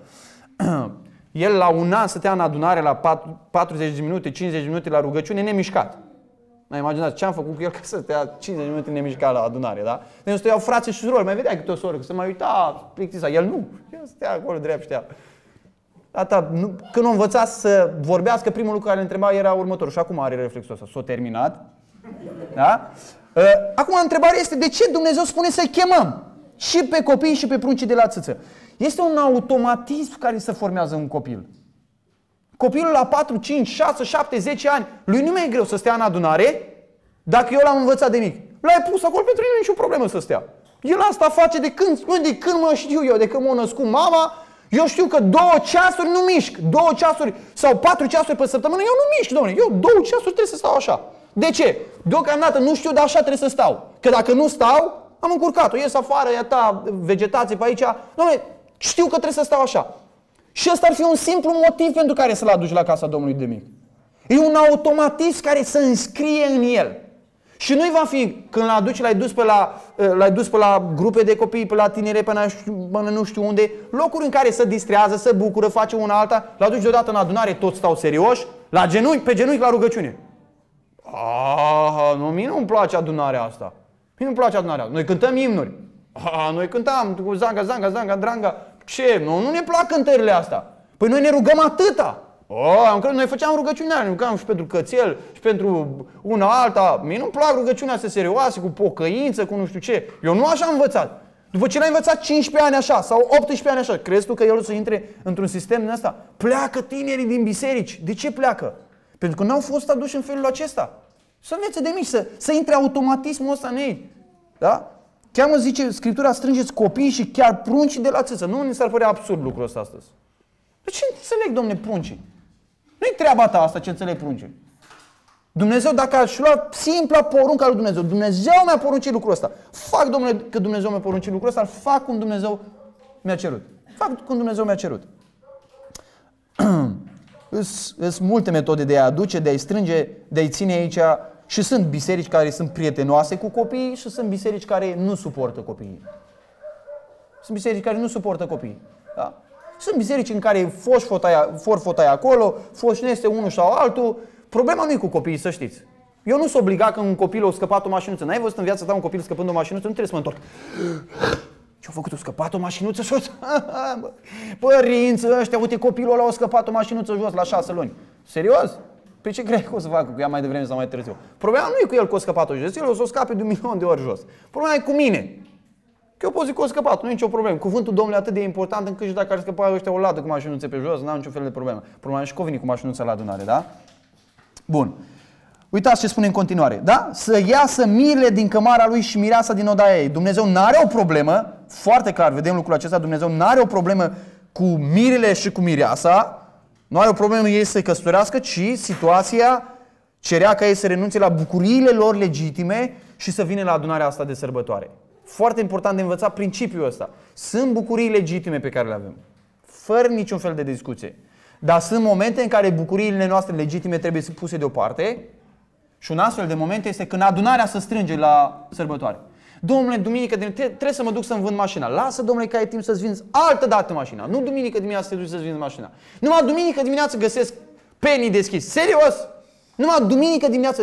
El la un an stătea în adunare la 40 de minute, 50 de minute la rugăciune, nemișcat. Mai imaginați ce am făcut cu el ca să stea 50 de minute nemișcat la adunare, da? Deci stăteau frații și surori, mai vedea câte o soră, că se mai uita, plictisa. El nu. El stătea acolo drept, știa. Când a învățat să vorbească, primul lucru care îl întreba era următorul. Și acum are reflexul ăsta. S-a terminat. Da? Acum întrebarea este de ce Dumnezeu spune să chemăm și pe copii și pe pruncii de la țâță. Este un automatism care se formează în copil. Copilul la 4, 5, 6, 7, 10 ani, lui nu mai e greu să stea în adunare dacă eu l-am învățat de mic. L-ai pus acolo, pentru el nu e nicio problemă să stea. El asta face de când mă știu eu, de când m-a născut mama. Eu știu că 2 ceasuri nu mișc. 2 ceasuri sau 4 ceasuri pe săptămână, eu nu mișc, domnule. Eu 2 ceasuri trebuie să stau așa. De ce? Deocamdată nu știu, dar așa trebuie să stau. Că dacă nu stau, am încurcat-o. Ies afară, e ta vegetație pe aici. Domnule, știu că trebuie să stau așa. Și ăsta ar fi un simplu motiv pentru care să-l aduci la casa Domnului de mic. E un automatism care se înscrie în el. Și nu-i va fi, când l-aduci, l-ai dus pe la grupe de copii, pe la tinere, până nu știu unde, locuri în care se distrează, se bucură, face una alta, l-aduci deodată în adunare, toți stau serioși, la genunchi, pe genunchi la rugăciune. Mie nu-mi place adunarea asta. Mie nu-mi place adunarea asta. Noi cântăm imnuri. Noi cântam cu zanga, zanga, zanga, dranga. Ce? Nu ne plac cântările astea. Păi noi ne rugăm atâta. Noi făceam rugăciunea, ne rugam și pentru cățel, și pentru una alta. Mie nu-mi plac rugăciunea astea serioase, cu pocăință, cu nu știu ce. Eu nu așa am învățat. După ce l-ai învățat 15 ani așa sau 18 ani așa, crezi tu că el o să intre într-un sistem din asta? Pleacă tinerii din biserici. De ce pleacă? Pentru că n-au fost aduși în felul acesta. Să învețe de mici, să intre automatismul ăsta în ei. Da? Cheamă, zice Scriptura, strângeți copiii și chiar pruncii de la țâță. Nu ni s-ar părea absurd lucrul ăsta astăzi. De ce înțeleg, domne, pruncii? Nu-i treaba ta asta ce înțeleg pruncii. Dumnezeu, dacă aș lua simpla porunca lui Dumnezeu, Dumnezeu mi-a poruncit lucrul ăsta. Fac, Domnule, că Dumnezeu mi-a poruncit lucrul ăsta, îl fac cum Dumnezeu mi-a cerut. Fac cum Dumnezeu mi-a cerut. Sunt multe metode de a aduce, de a-i strânge, de a-i ține aici. Și sunt biserici care sunt prietenoase cu copiii și sunt biserici care nu suportă copiii. Sunt biserici care nu suportă copiii. Da? Sunt biserici în care forfotaia acolo, foșnește unul sau altul. Problema nu e cu copiii, să știți. Eu nu sunt obligat că un copil a scăpat o mașinuță. N-ai văzut în viața ta un copil scăpând o mașinuță? Nu trebuie să mă întorc. Ce-a făcut? A scăpat o mașinuță jos? Părinți ăștia, uite, copilul ăla a scăpat o mașinuță jos la 6 luni. Serios? Pe ce crezi că o să facă cu ea mai devreme sau mai târziu? Problema nu e cu el că a scăpat-o jos, el o să o scape de 1.000.000 de ori jos. Problema e cu mine. Că eu pot zic că a scăpat, nu e nicio problemă. Cuvântul Domnului e atât de important încât și dacă ar scăpa ăștia o ladă cu mașinuțe pe jos, n-am niciun fel de problemă. Problema e și că o veni cu mașinuța la adunare, da? Bun. Uitați ce spune în continuare, da? Să iasă mirele din cămara lui și mireasa din odaia ei. Dumnezeu n-are o problemă, foarte clar, vedem lucrul acesta, Dumnezeu n-are o problemă cu mirele și cu mireasa, nu are o problemă ei să se căsătorească, ci situația cerea ca ei să renunțe la bucuriile lor legitime și să vină la adunarea asta de sărbătoare. Foarte important de învățat principiul ăsta. Sunt bucurii legitime pe care le avem, fără niciun fel de discuție. Dar sunt momente în care bucuriile noastre legitime trebuie să puse deoparte. Și un astfel de moment este când adunarea se strânge la sărbătoare. Domnule, duminică trebuie să mă duc să-mi vând mașina. Lasă, domnule, că ai timp să-ți vinzi altă dată mașina. Nu duminică dimineața să te duci să-ți vinzi mașina. Numai duminică dimineață găsesc penii deschis. Serios? Numai duminică dimineață.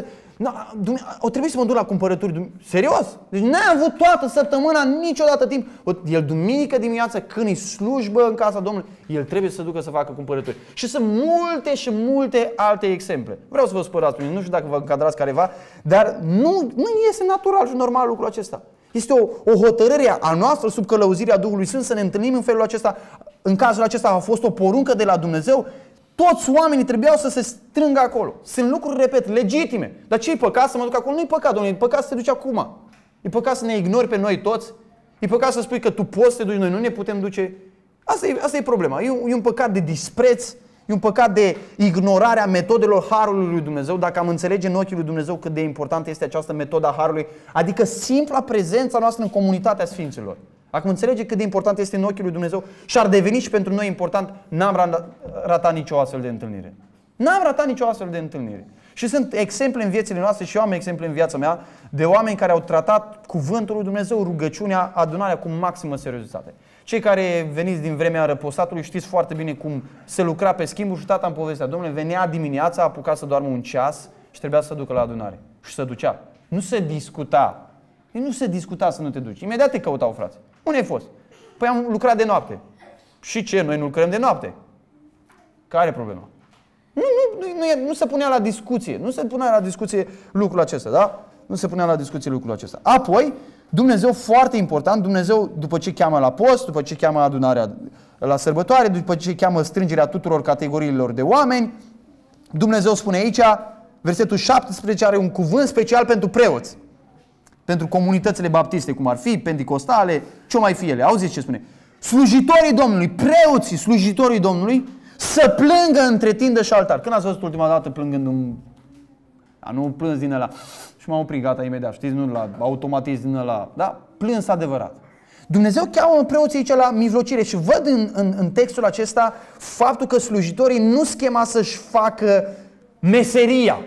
O trebuie să mă duc la cumpărături. Serios? Deci n-ai avut toată săptămâna niciodată timp. El duminică dimineață, când îi slujbă în casa Domnului, el trebuie să se ducă să facă cumpărături. Și sunt multe și multe alte exemple. Vreau să vă spărați, nu știu dacă vă încadrați careva, dar nu este natural și normal lucrul acesta. Este o hotărâre a noastră sub călăuzirea Duhului Sfânt să ne întâlnim în felul acesta. În cazul acesta a fost o poruncă de la Dumnezeu. Toți oamenii trebuiau să se strângă acolo. Sunt lucruri, repet, legitime. Dar ce-i păcat să mă duc acolo? Nu-i păcat, Domnule, e păcat să te duci acum. E păcat să ne ignori pe noi toți. E păcat să spui că tu poți să te duci, noi nu ne putem duce. Asta e problema. E un păcat de dispreț, e un păcat de ignorare a metodelor Harului lui Dumnezeu. Dacă am înțelege în ochii lui Dumnezeu cât de importantă este această metodă a Harului, adică simpla prezența noastră în comunitatea Sfinților. Acum înțelege cât de important este în ochii lui Dumnezeu și ar deveni și pentru noi important, n-am ratat nicio astfel de întâlnire. N-am ratat nicio astfel de întâlnire. Și sunt exemple în viețile noastre și eu am exemple în viața mea de oameni care au tratat cuvântul lui Dumnezeu, rugăciunea, adunarea cu maximă seriozitate. Cei care veniți din vremea răposatului știți foarte bine cum se lucra pe schimburi și tata îmi povestea. Domnule, venea dimineața, apuca să doarmă un ceas și trebuia să se ducă la adunare. Și se ducea. Nu se discuta. Nu se discuta să nu te duci. Imediat te căutau, frate. Unde ai fost? Păi am lucrat de noapte. Și ce? Noi nu lucrăm de noapte. Care e problema? Nu se punea la discuție. Nu se punea la discuție lucrul acesta, da? Nu se punea la discuție lucrul acesta. Apoi, Dumnezeu, foarte important, Dumnezeu, după ce cheamă la post, după ce cheamă adunarea la sărbătoare, după ce cheamă strângerea tuturor categoriilor de oameni, Dumnezeu spune aici, versetul 17 are un cuvânt special pentru preoți. Pentru comunitățile baptiste, cum ar fi, pentecostale, ce mai fi ele. Auziți ce spune? Slujitorii Domnului, preoții slujitorii Domnului, să plângă între tindă și altar. Când ați văzut ultima dată plângând un... nu plâns din ăla și m-am oprit, gata, imediat, știți, nu la automatism din ăla, da? Plâns adevărat. Dumnezeu cheamă preoții aici la mijlocire și văd în textul acesta faptul că slujitorii nu schema să-și facă meseria.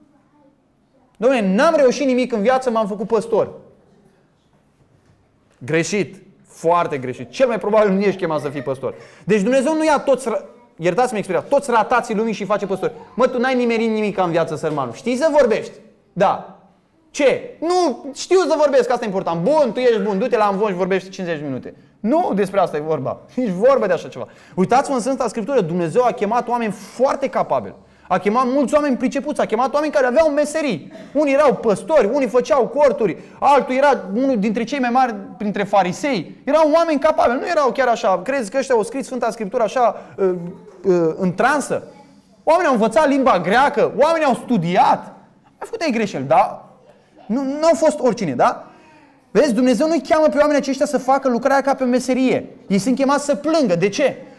Dom'le, n-am reușit nimic în viață, m-am făcut păstor. Greșit. Foarte greșit. Cel mai probabil nu ești chemat să fii păstor. Deci Dumnezeu nu ia toți, iertați-mi expresia, toți ratații lumii și face păstori. Mă, tu n-ai nimerit nimic în viață, sărmanul. Știi să vorbești? Da. Ce? Nu, știu să vorbesc, asta e important. Bun, tu ești bun, du-te la amvon și vorbești 50 minute. Nu despre asta e vorba. Nici vorba de așa ceva. Uitați-vă în Sfânta Scriptură, Dumnezeu a chemat oameni foarte capabili. A chemat mulți oameni pricepuți, a chemat oameni care aveau meserii. Unii erau păstori, unii făceau corturi, altul era unul dintre cei mai mari printre farisei. Erau oameni capabili, nu erau chiar așa. Crezi că ăștia au scris Sfânta Scriptură așa în transă? Oamenii au învățat limba greacă, oamenii au studiat. Au făcut ei greșeli, da? Nu au fost oricine, da? Vezi, Dumnezeu nu-i cheamă pe oamenii aceștia să facă lucrarea ca pe meserie. Ei sunt chemați să plângă. De ce?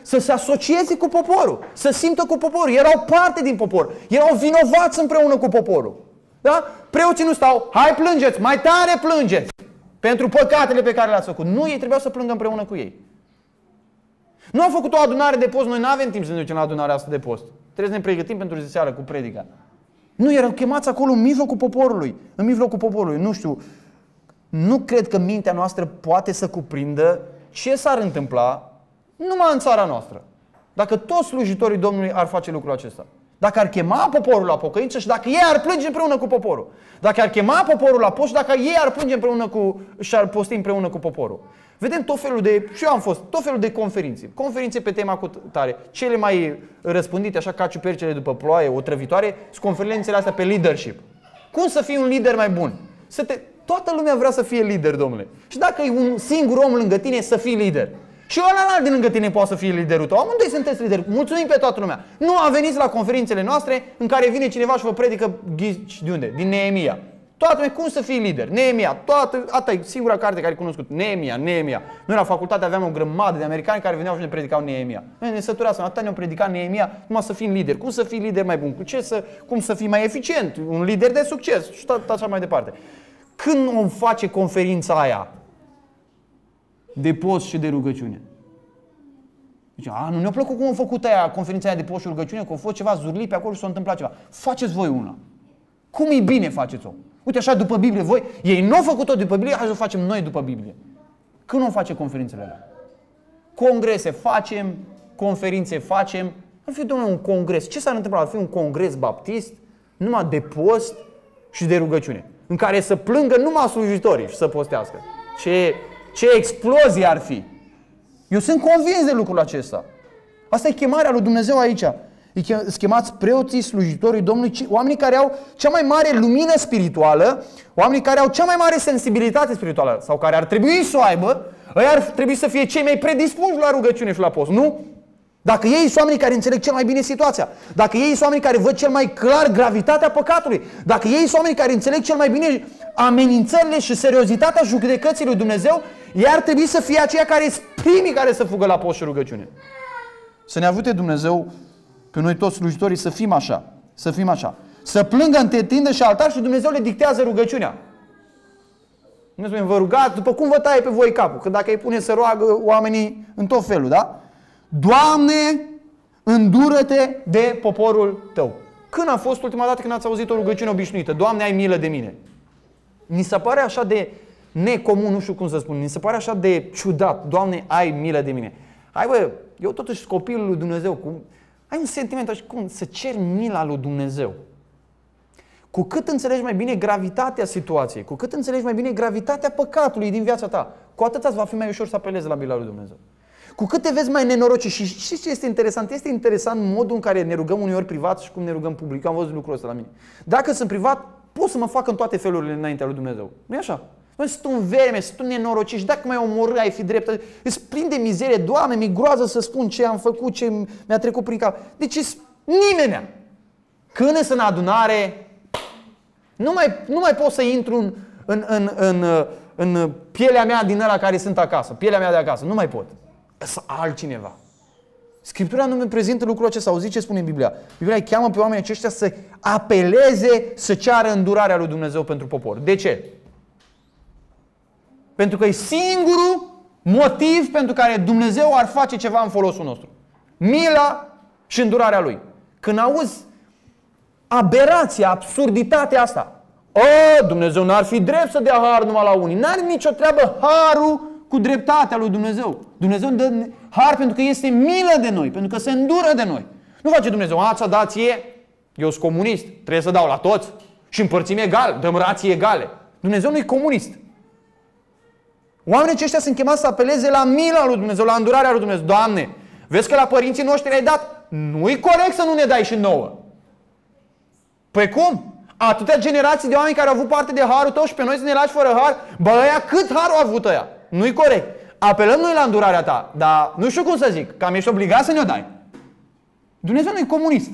să se asocieze cu poporul, să simtă cu poporul. Erau parte din popor, erau vinovați împreună cu poporul. Da? Preoții nu stau, hai plângeți, mai tare plângeți pentru păcatele pe care le-ați făcut. Nu, ei trebuiau să plângă împreună cu ei. Nu au făcut o adunare de post, noi nu avem timp să ne ducem la adunarea asta de post. Trebuie să ne pregătim pentru zi seară cu predica. Nu, erau chemați acolo în mijlocul poporului. În mijlocul poporului. Nu știu, nu cred că mintea noastră poate să cuprindă ce s-ar întâmpla numai în țara noastră. Dacă toți slujitorii Domnului ar face lucrul acesta. Dacă ar chema poporul la pocăință și dacă ei ar plânge împreună cu poporul. Dacă ar chema poporul la post și dacă ei ar plânge împreună și ar posti împreună cu poporul. Vedem tot felul de, și eu am fost, tot felul de conferințe pe tema cu tare. Cele mai răspândite, așa ca ciupercele după ploaie, otrăvitoare, sunt conferințele astea pe leadership. Cum să fii un lider mai bun? Toată lumea vrea să fie lider, domnule. Și dacă e un singur om lângă tine, să fii lider. Și ăla din lângă tine poate să fie liderul tău. Amândoi sunteți lideri. Mulțumim pe toată lumea. Nu veniți la conferințele noastre în care vine cineva și vă predică de unde? Din Neemia. Toată lumea, cum să fii lider? Neemia. Asta e singura carte care ai cunoscut. Neemia. Noi la facultate aveam o grămadă de americani care veneau și ne predicau Neemia. Noi ne săturasem, atâta ne-au predicat Neemia, numai să fim lideri. Cum să fii lider mai bun? Cum să fii mai eficient? Un lider de succes și tot așa mai departe. Când vom face conferința aia de post și de rugăciune? Zice, nu ne-a plăcut cum a făcut aia, conferința aia de post și rugăciune, că a fost ceva zurli pe acolo și s-a întâmplat ceva. Faceți voi una. Cum e bine faceți-o? Uite așa după Biblie, voi, ei nu au făcut-o după Biblie, hai să o facem noi după Biblie. Când o face conferințele alea? Congrese facem, conferințe facem. Ar fi, domnule, un congres. Ce s-ar întâmpla? Ar fi un congres baptist, numai de post și de rugăciune, în care să plângă numai slujitorii și să postească. Ce explozie ar fi! Eu sunt convins de lucrul acesta. Asta e chemarea lui Dumnezeu aici. Chemați preoții, slujitorii Domnului, oamenii care au cea mai mare lumină spirituală, oamenii care au cea mai mare sensibilitate spirituală sau care ar trebui să o aibă, ei ar trebui să fie cei mai predispuși la rugăciune și la post, nu? Dacă ei sunt oamenii care înțeleg cel mai bine situația, dacă ei sunt oamenii care văd cel mai clar gravitatea păcatului, dacă ei sunt oamenii care înțeleg cel mai bine amenințările și seriozitatea judecății lui Dumnezeu, ei ar trebui să fie aceia care sunt primii care să fugă la post și rugăciune. Să ne ajute Dumnezeu pe noi toți slujitorii să fim așa. Să plângă între tindă și altar și Dumnezeu le dictează rugăciunea. Nu spune, vă rugați după cum vă taie pe voi capul. Că dacă îi pune să roagă oamenii în tot felul, da? Doamne, îndură-te de poporul tău. Când a fost ultima dată când ați auzit o rugăciune obișnuită? Doamne, ai milă de mine. Ni se pare așa de necomun, nu știu cum să spun, ni se pare așa de ciudat. Doamne, ai milă de mine. Hai bă, eu totuși sunt copilul lui Dumnezeu. Ai un sentiment așa, cum să ceri mila lui Dumnezeu. Cu cât înțelegi mai bine gravitatea situației, cu cât înțelegi mai bine gravitatea păcatului din viața ta, cu atât îți va fi mai ușor să apelezi la mila lui Dumnezeu. Cu cât te vezi mai nenorocit. Și știți ce este interesant? Este interesant modul în care ne rugăm uneori privat și cum ne rugăm public. Eu am văzut lucrul ăsta la mine. Dacă sunt privat, pot să mă fac în toate felurile înaintea lui Dumnezeu. Nu e așa? Noi sunt un verme, sunt un nenorocit și dacă mai omorâ, ai fi drept, îți plin de mizerie, Doamne, mi-e groază să spun ce am făcut, ce mi-a trecut prin cap. Deci nimenea. Când sunt în adunare, nu mai pot să intru în pielea mea din ăla care sunt acasă, pielea mea de acasă, nu mai pot. Să altcineva. Scriptura nu mi prezintă lucrul acesta. Auziți ce spune în Biblia? Biblia îi cheamă pe oamenii aceștia să apeleze, să ceară îndurarea lui Dumnezeu pentru popor. De ce? Pentru că e singurul motiv pentru care Dumnezeu ar face ceva în folosul nostru. Mila și îndurarea Lui. Când auzi aberația, absurditatea asta, Dumnezeu n-ar fi drept să dea har numai la unii. N-are nicio treabă harul cu dreptatea lui Dumnezeu. Dumnezeu dă har pentru că este milă de noi, pentru că se îndură de noi. Nu face Dumnezeu, ți-a dat ție, eu sunt comunist, trebuie să dau la toți și împărțim egal, dăm rații egale. Dumnezeu nu e comunist. Oamenii aceștia sunt chemați să apeleze la mila lui Dumnezeu, la îndurarea lui Dumnezeu. Doamne, vezi că la părinții noștri ai dat? Nu-i corect să nu ne dai și nouă. Păi cum? Atâtea generații de oameni care au avut parte de harul tău și pe noi să ne lași fără har? Bă, ăia cât har au avut ăia? Nu-i corect. Apelăm noi la îndurarea ta, dar nu știu cum să zic, că am ești obligat să ne-o dai. Dumnezeu nu e comunist.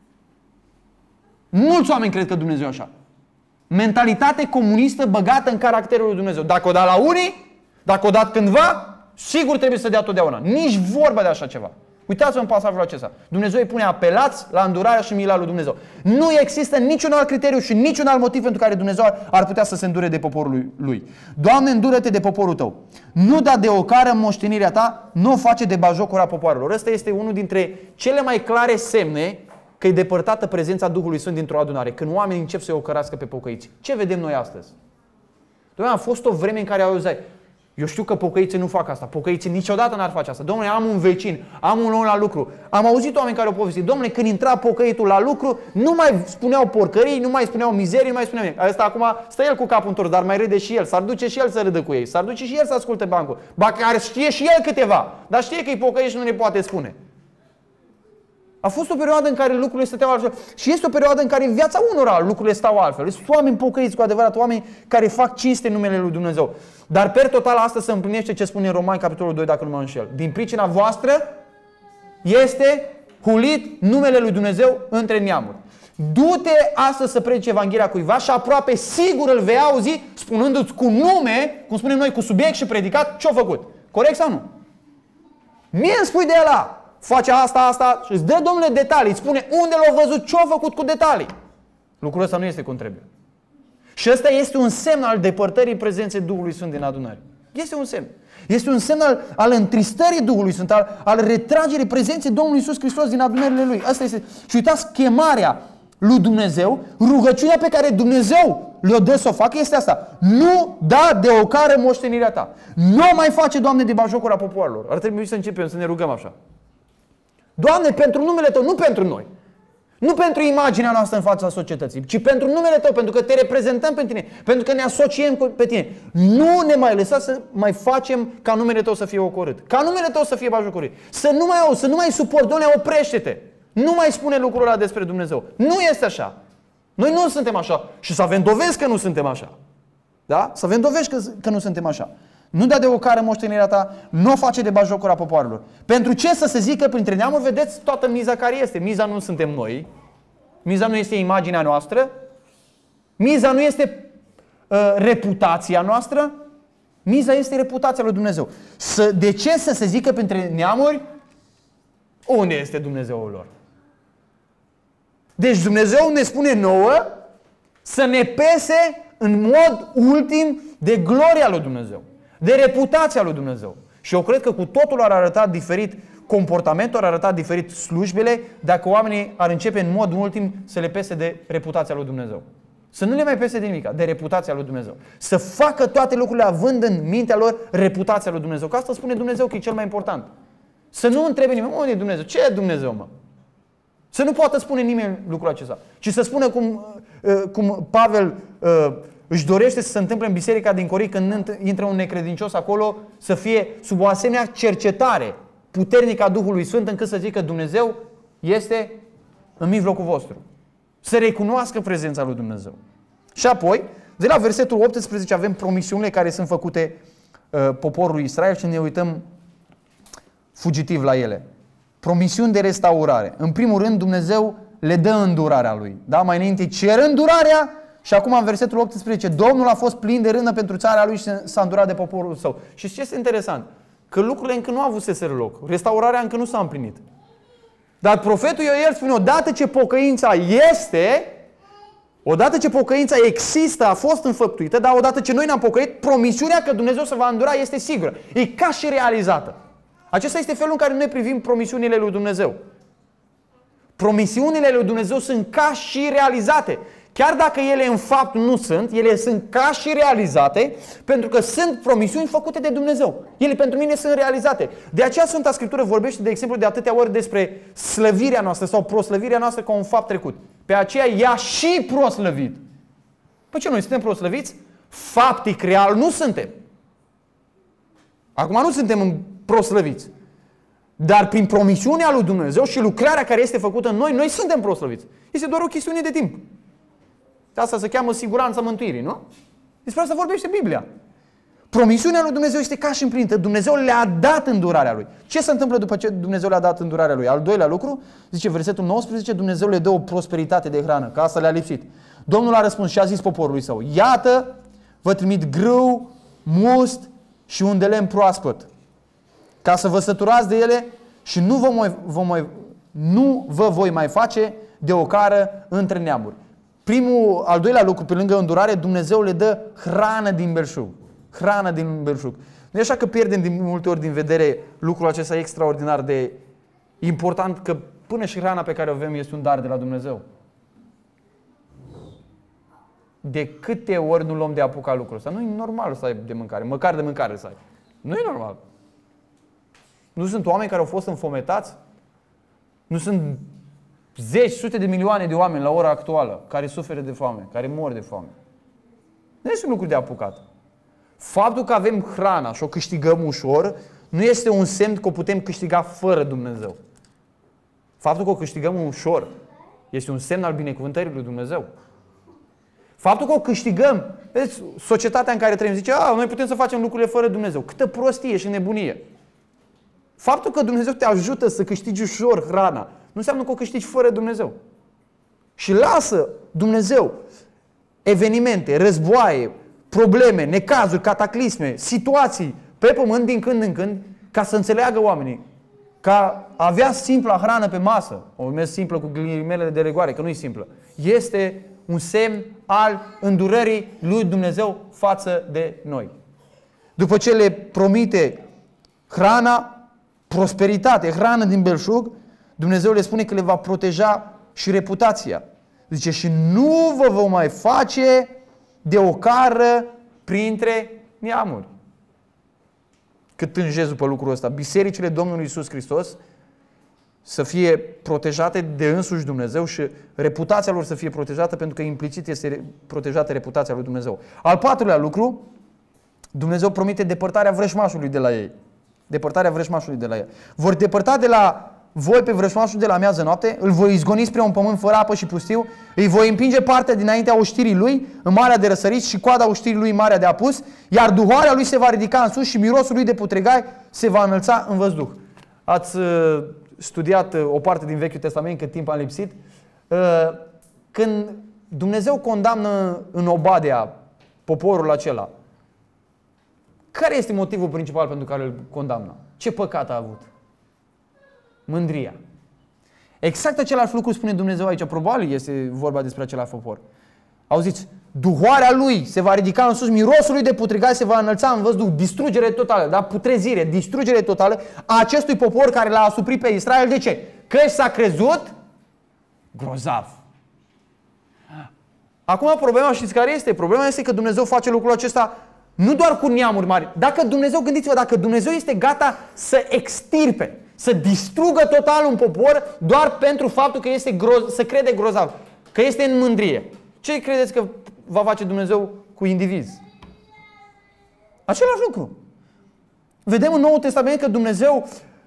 Mulți oameni cred că Dumnezeu e așa. Mentalitate comunistă băgată în caracterul lui Dumnezeu. Dacă o da la unii, dacă o dat cândva, sigur trebuie să dea totdeauna. Nici vorba de așa ceva. Uitați-vă în pasajul acesta. Dumnezeu îi pune apelați la îndurarea și mila lui Dumnezeu. Nu există niciun alt criteriu și niciun alt motiv pentru care Dumnezeu ar putea să se îndure de poporul lui. Doamne, îndură-te de poporul tău. Nu da de ocară moștenirea ta, nu o face de bajocura popoarelor. Ăsta este unul dintre cele mai clare semne că e depărtată prezența Duhului Sfânt dintr-o adunare. Când oamenii încep să-i ocărască pe pocăiți. Ce vedem noi astăzi? Doamne, a fost o vreme în care auzeai, eu știu că pocăiții nu fac asta, pocăiții niciodată n-ar face asta. Dom'le, am un vecin, am un om la lucru. Am auzit oameni care au povestit, dom'le, când intra pocăitul la lucru, nu mai spuneau porcării, nu mai spuneau mizerii, nu mai spuneau nimic. Asta acum stă el cu capul întors, dar mai râde și el, s-ar duce și el să râdă cu ei, s-ar duce și el să asculte bancul. Ba care știe și el câteva, dar știe că e pocăit și nu ne poate spune. A fost o perioadă în care lucrurile stăteau altfel și este o perioadă în care în viața unora lucrurile stau altfel. Sunt oameni pocăiți cu adevărat, oameni care fac cinste în numele lui Dumnezeu. Dar per total asta se împlinește ce spune în Romani, capitolul 2, dacă nu mă înșel. Din pricina voastră este hulit numele lui Dumnezeu între neamuri. Du-te astăzi să predici Evanghelia cuiva și aproape sigur îl vei auzi spunându-ți cu nume, cum spunem noi, cu subiect și predicat, ce-a făcut. Corect sau nu? Mie îmi spui de ăla. Face asta și îți dă, domnule, detalii. Îți spune unde l-a văzut, ce-a făcut cu detalii. Lucrul ăsta nu este cum trebuie. Și ăsta este un semn al depărtării prezenței Duhului Sfânt din adunare. Este un semn. Este un semn al întristării Duhului Sfânt, al retragerii prezenței Domnului Iisus Hristos din adunările Lui. Asta este. Și uitați, chemarea lui Dumnezeu, rugăciunea pe care Dumnezeu le-o dă să o facă este asta. Nu da de ocară moștenirea ta. Nu mai face, Doamne, de bajocura popoarelor. Ar trebui să începem să ne rugăm așa. Doamne, pentru numele Tău, nu pentru noi. Nu pentru imaginea noastră în fața societății, ci pentru numele Tău, pentru că Te reprezentăm pe Tine, pentru că ne asociem pe Tine. Nu ne mai lăsa să mai facem ca numele Tău să fie ocărât, ca numele Tău să fie bajocorit. Să nu mai suport, Doamne, oprește-te. Nu mai spune lucrul ăla despre Dumnezeu. Nu este așa. Noi nu suntem așa. Și să avem dovezi că nu suntem așa. Da? Să avem dovezi că nu suntem așa. Nu da de ocară moștenirea ta, nu o face de bajocura popoarelor. Pentru ce să se zică printre neamuri? Vedeți toată miza care este. Miza nu suntem noi. Miza nu este imaginea noastră. Miza nu este reputația noastră. Miza este reputația lui Dumnezeu. De ce să se zică printre neamuri? Unde este Dumnezeul lor? Deci Dumnezeu ne spune nouă să ne pese în mod ultim de gloria lui Dumnezeu, de reputația lui Dumnezeu. Și eu cred că cu totul ar arăta diferit comportamentul, ar arăta diferit slujbele dacă oamenii ar începe în mod ultim să le pese de reputația lui Dumnezeu. Să nu le mai pese de nimic, de reputația lui Dumnezeu. Să facă toate lucrurile având în mintea lor reputația lui Dumnezeu. Că asta spune Dumnezeu că e cel mai important. Să nu întrebe nimeni, unde e Dumnezeu? Ce e Dumnezeu, mă? Să nu poată spune nimeni lucrul acesta. Ci să spună cum Pavel își dorește să se întâmple în biserica din Corint când intră un necredincios acolo, să fie sub o asemenea cercetare puternică a Duhului Sfânt încât să zică Dumnezeu este în mijlocul vostru. Să recunoască prezența lui Dumnezeu. Și apoi, de la versetul 18 avem promisiunile care sunt făcute poporului Israel și ne uităm fugitiv la ele. Promisiuni de restaurare. În primul rând, Dumnezeu le dă îndurarea Lui. Da? Mai înainte cer îndurarea și acum în versetul 18 Domnul a fost plin de rândă pentru țara Lui și s-a îndurat de poporul Său. Și ce este interesant? Că lucrurile încă nu au avuseseră loc. Restaurarea încă nu s-a împlinit. Dar profetul Ioel spune, odată ce pocăința este, odată ce pocăința există, a fost înfăptuită, dar odată ce noi ne-am pocăit, promisiunea că Dumnezeu se va îndura este sigură. E ca și realizată. Acesta este felul în care noi privim promisiunile lui Dumnezeu. Promisiunile lui Dumnezeu sunt ca și realizate. Chiar dacă ele în fapt nu sunt, ele sunt ca și realizate, pentru că sunt promisiuni făcute de Dumnezeu. Ele pentru mine sunt realizate. De aceea Sfânta Scriptură vorbește, de exemplu, de atâtea ori despre slăvirea noastră sau proslăvirea noastră ca un fapt trecut. Pe aceea i-a și proslăvit. Păi ce, noi suntem proslăviți? Faptic, real, nu suntem. Acum nu suntem proslăviți. Dar prin promisiunea lui Dumnezeu și lucrarea care este făcută în noi, noi suntem proslăviți. Este doar o chestiune de timp. Asta se cheamă siguranța mântuirii, nu? Despre asta vorbește Biblia. Promisiunea lui Dumnezeu este ca și împlinită. Dumnezeu le-a dat îndurarea Lui. Ce se întâmplă după ce Dumnezeu le-a dat îndurarea Lui? Al doilea lucru, zice versetul 19, Dumnezeu le dă o prosperitate de hrană, că asta le-a lipsit. Domnul a răspuns și a zis poporului Său, iată, vă trimit grâu, must și un de lemn proaspăt, ca să vă săturați de ele și nu vă voi mai face de ocară între neamuri. Al doilea lucru, pe lângă îndurare, Dumnezeu le dă hrană din belșug. Hrană din belșug. Nu e așa că pierdem de multe ori din vedere lucrul acesta extraordinar de important, că până și hrana pe care o avem este un dar de la Dumnezeu. De câte ori nu luăm de apucat lucrul ăsta? Nu e normal să ai de mâncare, măcar de mâncare să ai. Nu e normal. Nu sunt oameni care au fost înfometați? Nu sunt zeci, sute de milioane de oameni la ora actuală care suferă de foame, care mor de foame? Nu este un lucru de apucat. Faptul că avem hrana și o câștigăm ușor nu este un semn că o putem câștiga fără Dumnezeu. Faptul că o câștigăm ușor este un semn al binecuvântării lui Dumnezeu. Faptul că o câștigăm, vedeți, societatea în care trăim zice, noi putem să facem lucrurile fără Dumnezeu. Câtă prostie și nebunie. Faptul că Dumnezeu te ajută să câștigi ușor hrana nu înseamnă că o câștigi fără Dumnezeu. Și lasă Dumnezeu evenimente, războaie, probleme, necazuri, cataclisme, situații pe pământ din când în când, ca să înțeleagă oamenii, ca avea simpla hrană pe masă, o numesc simplă cu ghilimele de rigoare, că nu e simplă, este un semn al îndurării lui Dumnezeu față de noi. După ce le promite hrana, prosperitate, hrană din belșug, Dumnezeu le spune că le va proteja și reputația. Zice, și nu vă vom mai face de ocară printre neamuri. Cât tânjesc după lucrul ăsta. Bisericile Domnului Iisus Hristos să fie protejate de însuși Dumnezeu și reputația lor să fie protejată, pentru că implicit este protejată reputația lui Dumnezeu. Al patrulea lucru, Dumnezeu promite depărtarea vrăjmașului de la ei. Depărtarea vrăjmașului de la ei. Vor depărta de la voi pe vrăjmașul de la miază noapte, îl voi izgoni spre un pământ fără apă și pustiu, îi voi împinge partea dinaintea oștirii lui în marea de răsărit și coada oștirii lui în marea de apus, iar duhoarea lui se va ridica în sus și mirosul lui de putregai se va înălța în văzduh. Ați studiat o parte din Vechiul Testament, cât timp am lipsit. Când Dumnezeu condamnă în Obadea poporul acela, care este motivul principal pentru care îl condamnă? Ce păcat a avut? Mândria. Exact același lucru spune Dumnezeu aici. Probabil este vorba despre același popor. Auziți? Duhoarea lui se va ridica în sus, mirosul lui de putregai se va înălța în văzduh, distrugere totală, da? Putrezire, distrugere totală a acestui popor care l-a asuprit pe Israel. De ce? Că s-a crezut grozav. Acum problema, știți care este? Problema este că Dumnezeu face lucrul acesta nu doar cu neamuri mari. Dacă Dumnezeu, gândiți-vă, dacă Dumnezeu este gata să extirpe, să distrugă total un popor doar pentru faptul că să crede grozav, că este în mândrie, ce credeți că va face Dumnezeu cu indivizi? Același lucru. Vedem în Noul Testament că Dumnezeu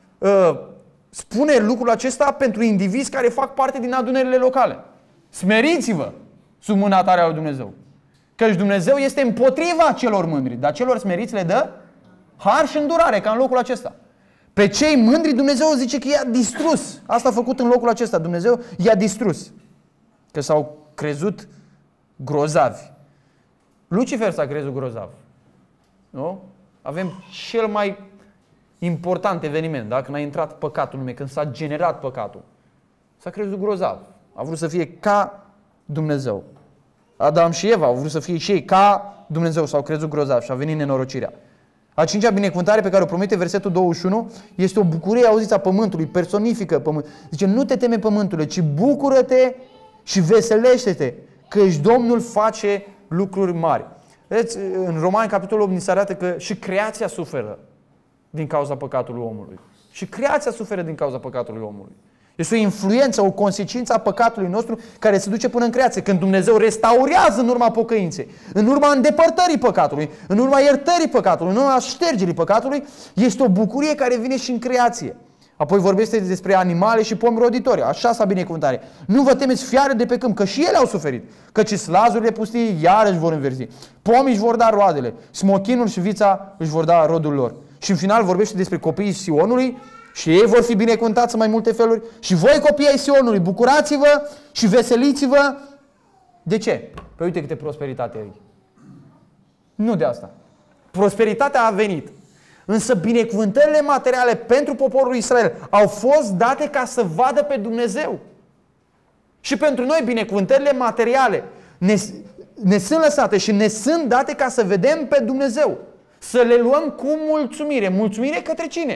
spune lucrul acesta pentru indivizi care fac parte din adunările locale. Smeriți-vă sub mâna tare a lui Dumnezeu. Căci Dumnezeu este împotriva celor mândri, dar celor smeriți le dă har și îndurare, ca în locul acesta. Pe cei mândri Dumnezeu zice că i-a distrus. Asta a făcut în locul acesta. Dumnezeu i-a distrus. Că s-au crezut grozavi. Lucifer s-a crezut grozav. Nu? Avem cel mai important eveniment, da? Când a intrat păcatul în lume, când s-a generat păcatul. S-a crezut grozav. A vrut să fie ca Dumnezeu. Adam și Eva au vrut să fie și ei ca Dumnezeu, s-au crezut grozav și a venit nenorocirea. A cincea binecuvântare pe care o promite versetul 21 este o bucurie, auziți, a pământului, personifică pământ. Zice, nu te teme pământule, ci bucură-te și veselește-te, căci Domnul face lucruri mari. Vedeți, în Romani, capitolul 8, ni se arată că și creația suferă din cauza păcatului omului. Și creația suferă din cauza păcatului omului. Este o influență, o consecință a păcatului nostru care se duce până în creație. Când Dumnezeu restaurează în urma pocăinței, în urma îndepărtării păcatului, în urma iertării păcatului, în urma ștergerii păcatului, este o bucurie care vine și în creație. Apoi vorbește despre animale și pomi roditori. A șasea binecuvântare. Nu vă temeți fiare de pe câmp, că și ele au suferit. Căci slazurile pustii iarăși vor înverzi. Pomii își vor da roadele. Smochinul și vița își vor da rodul lor. Și în final vorbește despre copiii Sionului. Și ei vor fi binecuvântați în mai multe feluri. Și voi, copiii ai Sionului, bucurați-vă și veseliți-vă. De ce? Păi uite câte prosperitate ai. Nu de asta. Prosperitatea a venit. Însă binecuvântările materiale pentru poporul Israel au fost date ca să vadă pe Dumnezeu. Și pentru noi binecuvântările materiale ne sunt lăsate și ne sunt date ca să vedem pe Dumnezeu. Să le luăm cu mulțumire. Mulțumire către cine?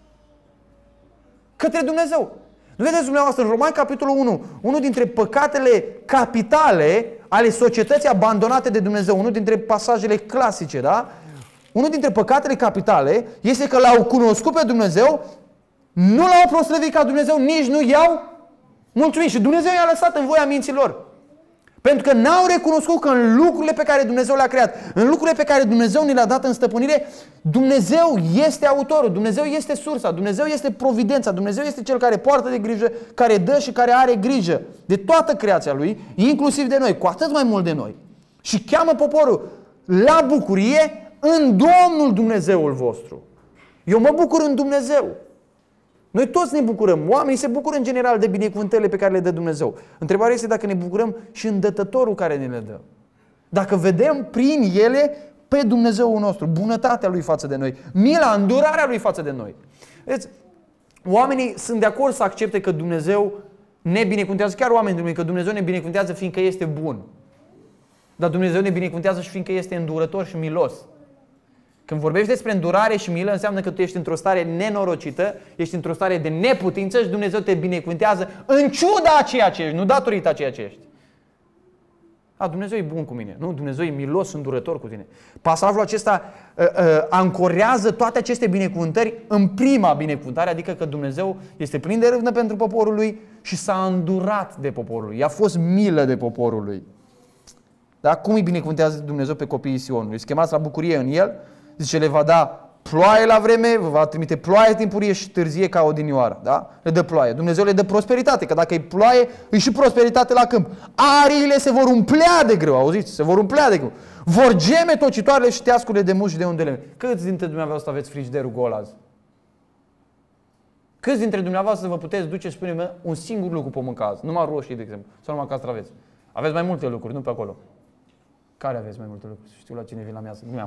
Către Dumnezeu. Nu vedeți dumneavoastră în Romani capitolul 1, unul dintre păcatele capitale ale societății abandonate de Dumnezeu, unul dintre pasajele clasice, da? Unul dintre păcatele capitale este că l-au cunoscut pe Dumnezeu, nu l-au proslăvit ca Dumnezeu, nici nu i-au mulțumit. Și Dumnezeu i-a lăsat în voia minților. Pentru că n-au recunoscut că în lucrurile pe care Dumnezeu le-a creat, în lucrurile pe care Dumnezeu ne le-a dat în stăpânire, Dumnezeu este autorul, Dumnezeu este sursa, Dumnezeu este providența, Dumnezeu este Cel care poartă de grijă, care dă și care are grijă de toată creația Lui, inclusiv de noi, cu atât mai mult de noi. Și cheamă poporul la bucurie în Domnul Dumnezeul vostru. Eu mă bucur în Dumnezeu. Noi toți ne bucurăm. Oamenii se bucură în general de binecuvântările pe care le dă Dumnezeu. Întrebarea este dacă ne bucurăm și în dătătorul care ne le dă. Dacă vedem prin ele pe Dumnezeul nostru, bunătatea Lui față de noi, mila, îndurarea Lui față de noi. Vedeți, oamenii sunt de acord să accepte că Dumnezeu ne binecuvântează, chiar oamenii Dumnezeu, că Dumnezeu ne binecuvântează fiindcă este bun. Dar Dumnezeu ne binecuvântează și fiindcă este îndurător și milos. Când vorbești despre îndurare și milă, înseamnă că tu ești într-o stare nenorocită, ești într-o stare de neputință și Dumnezeu te binecuvântează în ciuda a ceea ce ești, nu datorită a ceea ce ești. Dumnezeu e bun cu mine, nu? Dumnezeu e milos, îndurător cu tine. Pasajul acesta ancorează toate aceste binecuvântări în prima binecuvântare, adică că Dumnezeu este plin de râvnă pentru poporul Lui și s-a îndurat de poporul Lui. I-a fost milă de poporul Lui. Da? Cum îi binecuvântează Dumnezeu pe copiii Sionului? Îi chemați la bucurie în El. Zice, le va da ploaie la vreme, va trimite ploaie timpurie și târzie ca odinioară. Da? Le dă ploaie. Dumnezeu le dă prosperitate, că dacă e ploaie, e și prosperitate la câmp. Ariile se vor umplea de grâu, auziți? Se vor umplea de grâu. Vor geme tocitoarele și teascurile de mușchi de undele. Câți dintre dumneavoastră aveți frigiderul gol azi? Câți dintre dumneavoastră vă puteți duce și spune un singur lucru pe mânca azi? Numai roșii, de exemplu, sau numai castraveți. Aveți mai multe lucruri, nu pe acolo. Care aveți mai multe lucruri? Știu la cine vin la measă. Nu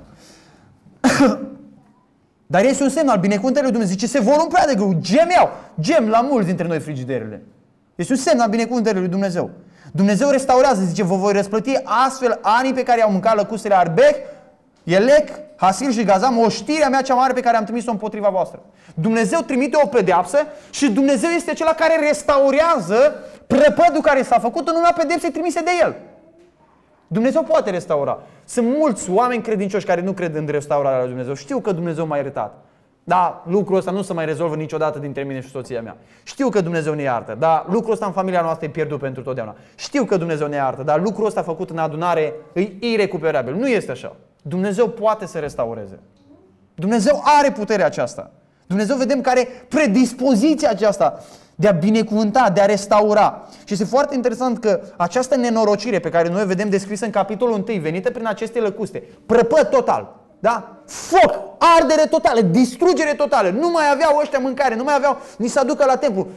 Dar este un semn al binecuvântării lui Dumnezeu. Zice, se vor umplea de grâu, gemeau. Gem la mulți dintre noi frigiderele. Este un semn al binecuvântării lui Dumnezeu. Dumnezeu restaurează, zice, vă voi răsplăti astfel anii pe care au mâncat lăcustele Arbec, Elec, Hasil și Gazam, oștirea mea cea mare pe care am trimis-o împotriva voastră. Dumnezeu trimite o pedeapsă și Dumnezeu este acela care restaurează prăpădul care s-a făcut în urma pedepsei trimise de El. Dumnezeu poate restaura. Sunt mulți oameni credincioși care nu cred în restaurarea lui Dumnezeu. Știu că Dumnezeu m-a iertat. Dar lucrul ăsta nu se mai rezolvă niciodată dintre mine și soția mea. Știu că Dumnezeu ne iartă, dar lucrul ăsta în familia noastră e pierdut pentru totdeauna. Știu că Dumnezeu ne iartă, dar lucrul ăsta făcut în adunare e irecuperabil. Nu este așa. Dumnezeu poate să restaureze. Dumnezeu are puterea aceasta. Dumnezeu vedem că are predispoziția aceasta de a binecuvânta, de a restaura. Și este foarte interesant că această nenorocire pe care noi o vedem descrisă în capitolul 1, venită prin aceste lăcuste, prăpăd total, da? Foc, ardere totală, distrugere totală, nu mai aveau ăștia mâncare, nu mai aveau nici să aducă la templu.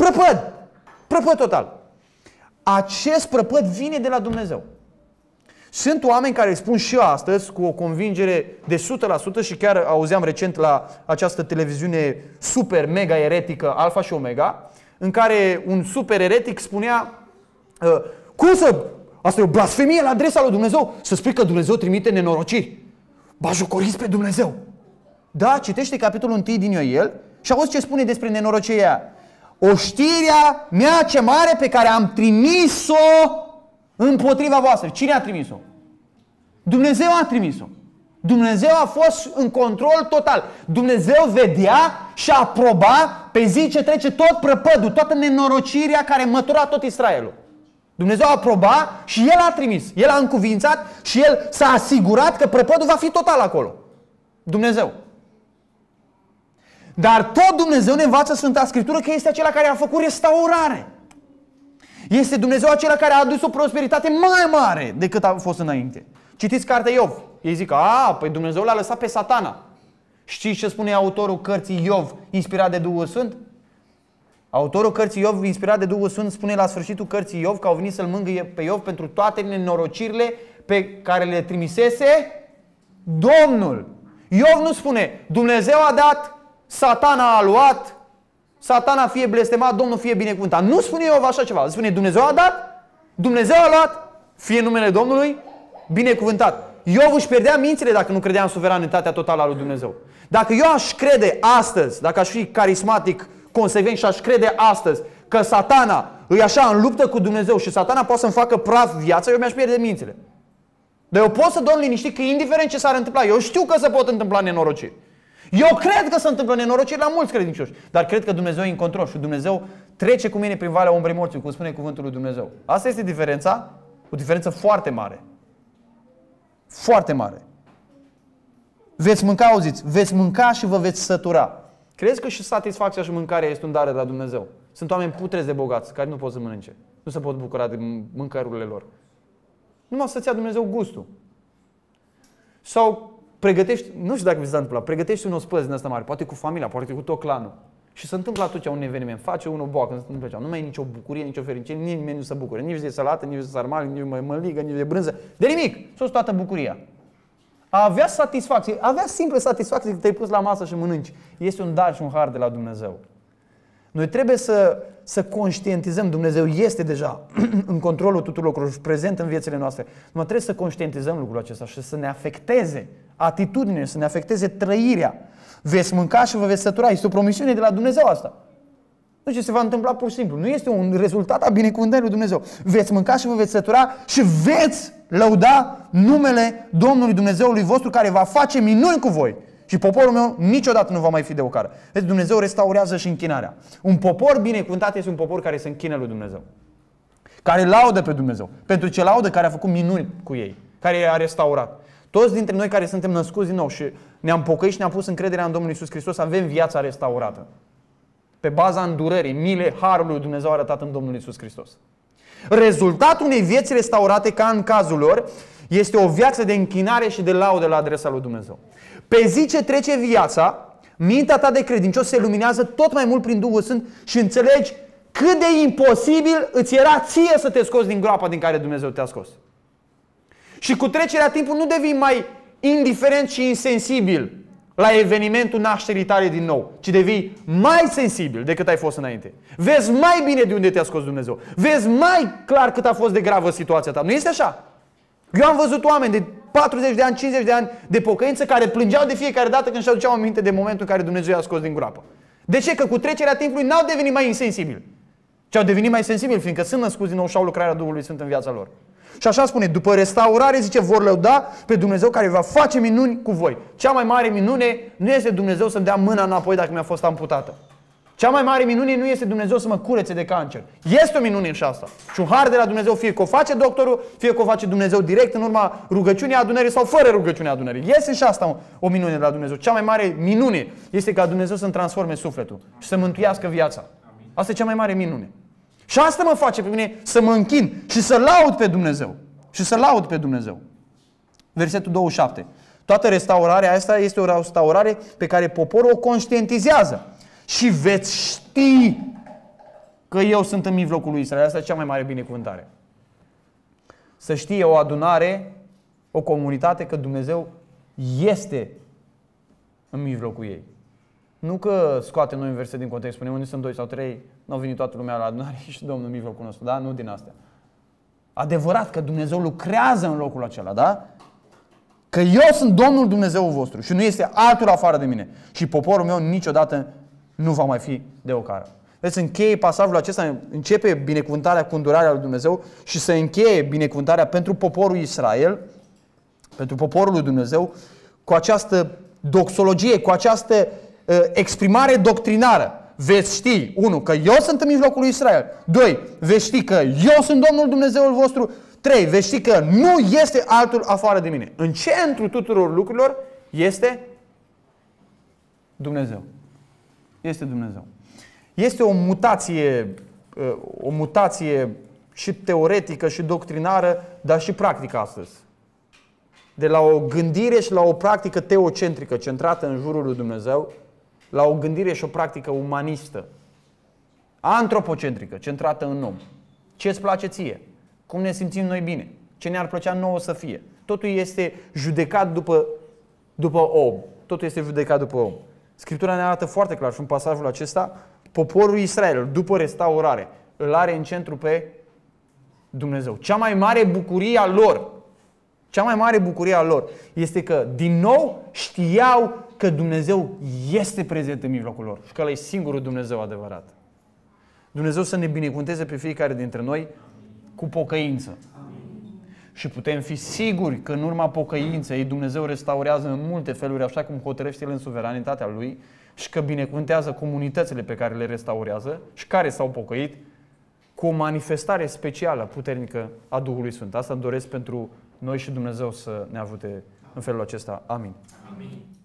Prăpăd total. Acest prăpăd vine de la Dumnezeu. Sunt oameni care spun și astăzi cu o convingere de 100% și chiar auzeam recent la această televiziune super mega eretică Alfa și Omega, în care un super eretic spunea cum să, asta e o blasfemie la adresa lui Dumnezeu, să spui că Dumnezeu trimite nenorociri. Bajocoriți pe Dumnezeu. Da, citește capitolul 1 din Ioel și auzi ce spune despre nenorocirea. Oștirea mea ce mare pe care am trimis-o împotriva voastră. Cine a trimis-o? Dumnezeu a trimis-o. Dumnezeu a fost în control total. Dumnezeu vedea și aproba pe zi ce trece tot prăpădul, toată nenorocirea care mătura tot Israelul. Dumnezeu a aprobat și El a trimis. El a încuvințat și El s-a asigurat că prăpădul va fi total acolo. Dumnezeu. Dar tot Dumnezeu ne învață Sfânta Scriptură că este acela care a făcut restaurare. Este Dumnezeu acela care a adus o prosperitate mai mare decât a fost înainte. Citiți cartea Iov. Ei zic, păi Dumnezeu l-a lăsat pe Satana. Știți ce spune autorul cărții Iov, inspirat de Duhul Sfânt? Autorul cărții Iov, inspirat de Duhul Sfânt, spune la sfârșitul cărții Iov că au venit să-l mângâie pe Iov pentru toate nenorocirile pe care le trimisese Domnul. Iov nu spune, Dumnezeu a dat, Satana a luat, Satana fie blestemat, Domnul fie binecuvântat. Nu spune Iov așa ceva. Spune, Dumnezeu a dat, Dumnezeu a luat, fie numele Domnului binecuvântat. Iov își pierdea mințile dacă nu credea în suveranitatea totală a lui Dumnezeu. Dacă eu aș crede astăzi, dacă aș fi carismatic, consecvent și aș crede astăzi că Satana îi așa în luptă cu Dumnezeu și Satana poate să-mi facă praf viața, eu mi-aș pierde mințile. Dar eu pot să dorm liniștit că indiferent ce s-ar întâmpla, eu știu că se pot întâmpla nenorociri. Eu cred că se întâmplă nenorociri la mulți credincioși, dar cred că Dumnezeu e în control și Dumnezeu trece cu mine prin valea umbrei morții, cum spune cuvântul lui Dumnezeu. Asta este diferența, o diferență foarte mare. Foarte mare. Veți mânca, auziți, veți mânca și vă veți sătura. Crezi că și satisfacția și mâncarea este un dar de la Dumnezeu? Sunt oameni putreți de bogați care nu pot să mănânce. Nu se pot bucura de mâncărurile lor. Numai să-ți ia Dumnezeu gustul. Sau pregătești, nu știu dacă vi s-a întâmplat, pregătești un ospăț din ăsta mare, poate cu familia, poate cu tot clanul. Și se întâmplă atunci un eveniment, face unul boacă, se întâmplă ceva. Nu mai e nicio bucurie, nicio fericire, nimeni nu se bucură. Nici de salată, nici de sarmale, nici de măligă, nici de brânză. De nimic. S-a toată bucuria. A avea satisfacție, avea simplă satisfacție că te-ai pus la masă și mănânci. Este un dar și un har de la Dumnezeu. Noi trebuie să conștientizăm, Dumnezeu este deja în controlul tuturor lucrurilor și prezent în viețile noastre. Numai trebuie să conștientizăm lucrul acesta și să ne afecteze atitudinile, să ne afecteze trăirea. Veți mânca și vă veți sătura. Este o promisiune de la Dumnezeu asta. Nu ce se va întâmpla pur și simplu. Nu este un rezultat a binecuvântării lui Dumnezeu. Veți mânca și vă veți sătura și veți lăuda numele Domnului Dumnezeului vostru care va face minuni cu voi. Și poporul meu niciodată nu va mai fi de ocară. Deci Dumnezeu restaurează și închinarea. Un popor binecuvântat este un popor care se închină lui Dumnezeu. Care laudă pe Dumnezeu. Pentru ce laudă, care a făcut minuni cu ei. Care i-a restaurat. Toți dintre noi care suntem născuți din nou și ne-am pocăit și ne-am pus încrederea în Domnul Iisus Hristos, avem viața restaurată. Pe baza îndurării, milei, harului lui Dumnezeu arătat în Domnul Iisus Hristos. Rezultatul unei vieți restaurate, ca în cazul lor, este o viață de închinare și de laudă la adresa lui Dumnezeu. Pe zi ce trece viața, mintea ta de credincios se luminează tot mai mult prin Duhul Sfânt și înțelegi cât de imposibil îți era ție să te scoți din groapa din care Dumnezeu te-a scos. Și cu trecerea timpului nu devii mai indiferent și insensibil la evenimentul nașterii tale din nou, ci devii mai sensibil decât ai fost înainte. Vezi mai bine de unde te-a scos Dumnezeu. Vezi mai clar cât a fost de gravă situația ta. Nu este așa? Eu am văzut oameni de 40 de ani, 50 de ani de pocăință care plângeau de fiecare dată când își aduceau aminte de momentul în care Dumnezeu i-a scos din groapă. De ce? Că cu trecerea timpului n-au devenit mai insensibili, ci au devenit mai sensibili, fiindcă sunt născuți din nou și au lucrarea Duhului Sfânt în viața lor. Și așa spune, după restaurare, zice, vor lăuda pe Dumnezeu care va face minuni cu voi. Cea mai mare minune nu este Dumnezeu să-mi dea mâna înapoi dacă mi-a fost amputată. Cea mai mare minune nu este Dumnezeu să mă curețe de cancer. Este o minune și asta. Și un har de la Dumnezeu, fie că o face doctorul, fie că o face Dumnezeu direct în urma rugăciunii adunării sau fără rugăciunea adunării. Este și asta o minune de la Dumnezeu. Cea mai mare minune este ca Dumnezeu să-mi transforme sufletul și să mântuiască viața. Asta e cea mai mare minune. Și asta mă face pe mine să mă închin și să laud pe Dumnezeu. Și să laud pe Dumnezeu. Versetul 27. Toată restaurarea asta este o restaurare pe care poporul o conștientizează. Și veți ști că eu sunt în mijlocul lui Israel. Asta e cea mai mare binecuvântare. Să știe o adunare, o comunitate că Dumnezeu este în mijlocul ei. Nu că scoate noi un verset din context, spunem unde sunt 2 sau 3, n-au venit toată lumea la adunare și Domnul în mijlocul nostru, da? Nu din astea. Adevărat că Dumnezeu lucrează în locul acela, da? Că eu sunt Domnul Dumnezeul vostru și nu este altul afară de mine. Și poporul meu niciodată nu va mai fi de ocară. Deci încheie pasajul acesta, începe binecuvântarea cu îndurarea lui Dumnezeu și se încheie binecuvântarea pentru poporul Israel, pentru poporul lui Dumnezeu, cu această doxologie, cu această exprimare doctrinară. Veți ști, 1, că eu sunt în mijlocul lui Israel. 2, veți ști că eu sunt Domnul Dumnezeul vostru. 3, veți ști că nu este altul afară de mine. În centrul tuturor lucrurilor este Dumnezeu. Este Dumnezeu. Este o mutație și teoretică și doctrinară, dar și practică astăzi. De la o gândire și la o practică teocentrică centrată în jurul lui Dumnezeu, la o gândire și o practică umanistă, antropocentrică, centrată în om. Ce îți place ție? Cum ne simțim noi bine? Ce ne-ar plăcea nouă să fie? Totul este judecat după om. totul este judecat după om. Scriptura ne arată foarte clar și în pasajul acesta, poporul Israel, după restaurare, îl are în centru pe Dumnezeu. Cea mai mare bucurie a lor este că din nou știau că Dumnezeu este prezent în mijlocul lor și că ăla e singurul Dumnezeu adevărat. Dumnezeu să ne binecuvânteze pe fiecare dintre noi cu pocăință. Și putem fi siguri că în urma pocăinței Dumnezeu restaurează în multe feluri, așa cum hotărăște El în suveranitatea Lui, și că binecuvântează comunitățile pe care le restaurează și care s-au pocăit cu o manifestare specială, puternică a Duhului Sfânt. Asta îmi doresc pentru noi și Dumnezeu să ne ajute în felul acesta. Amin. Amin.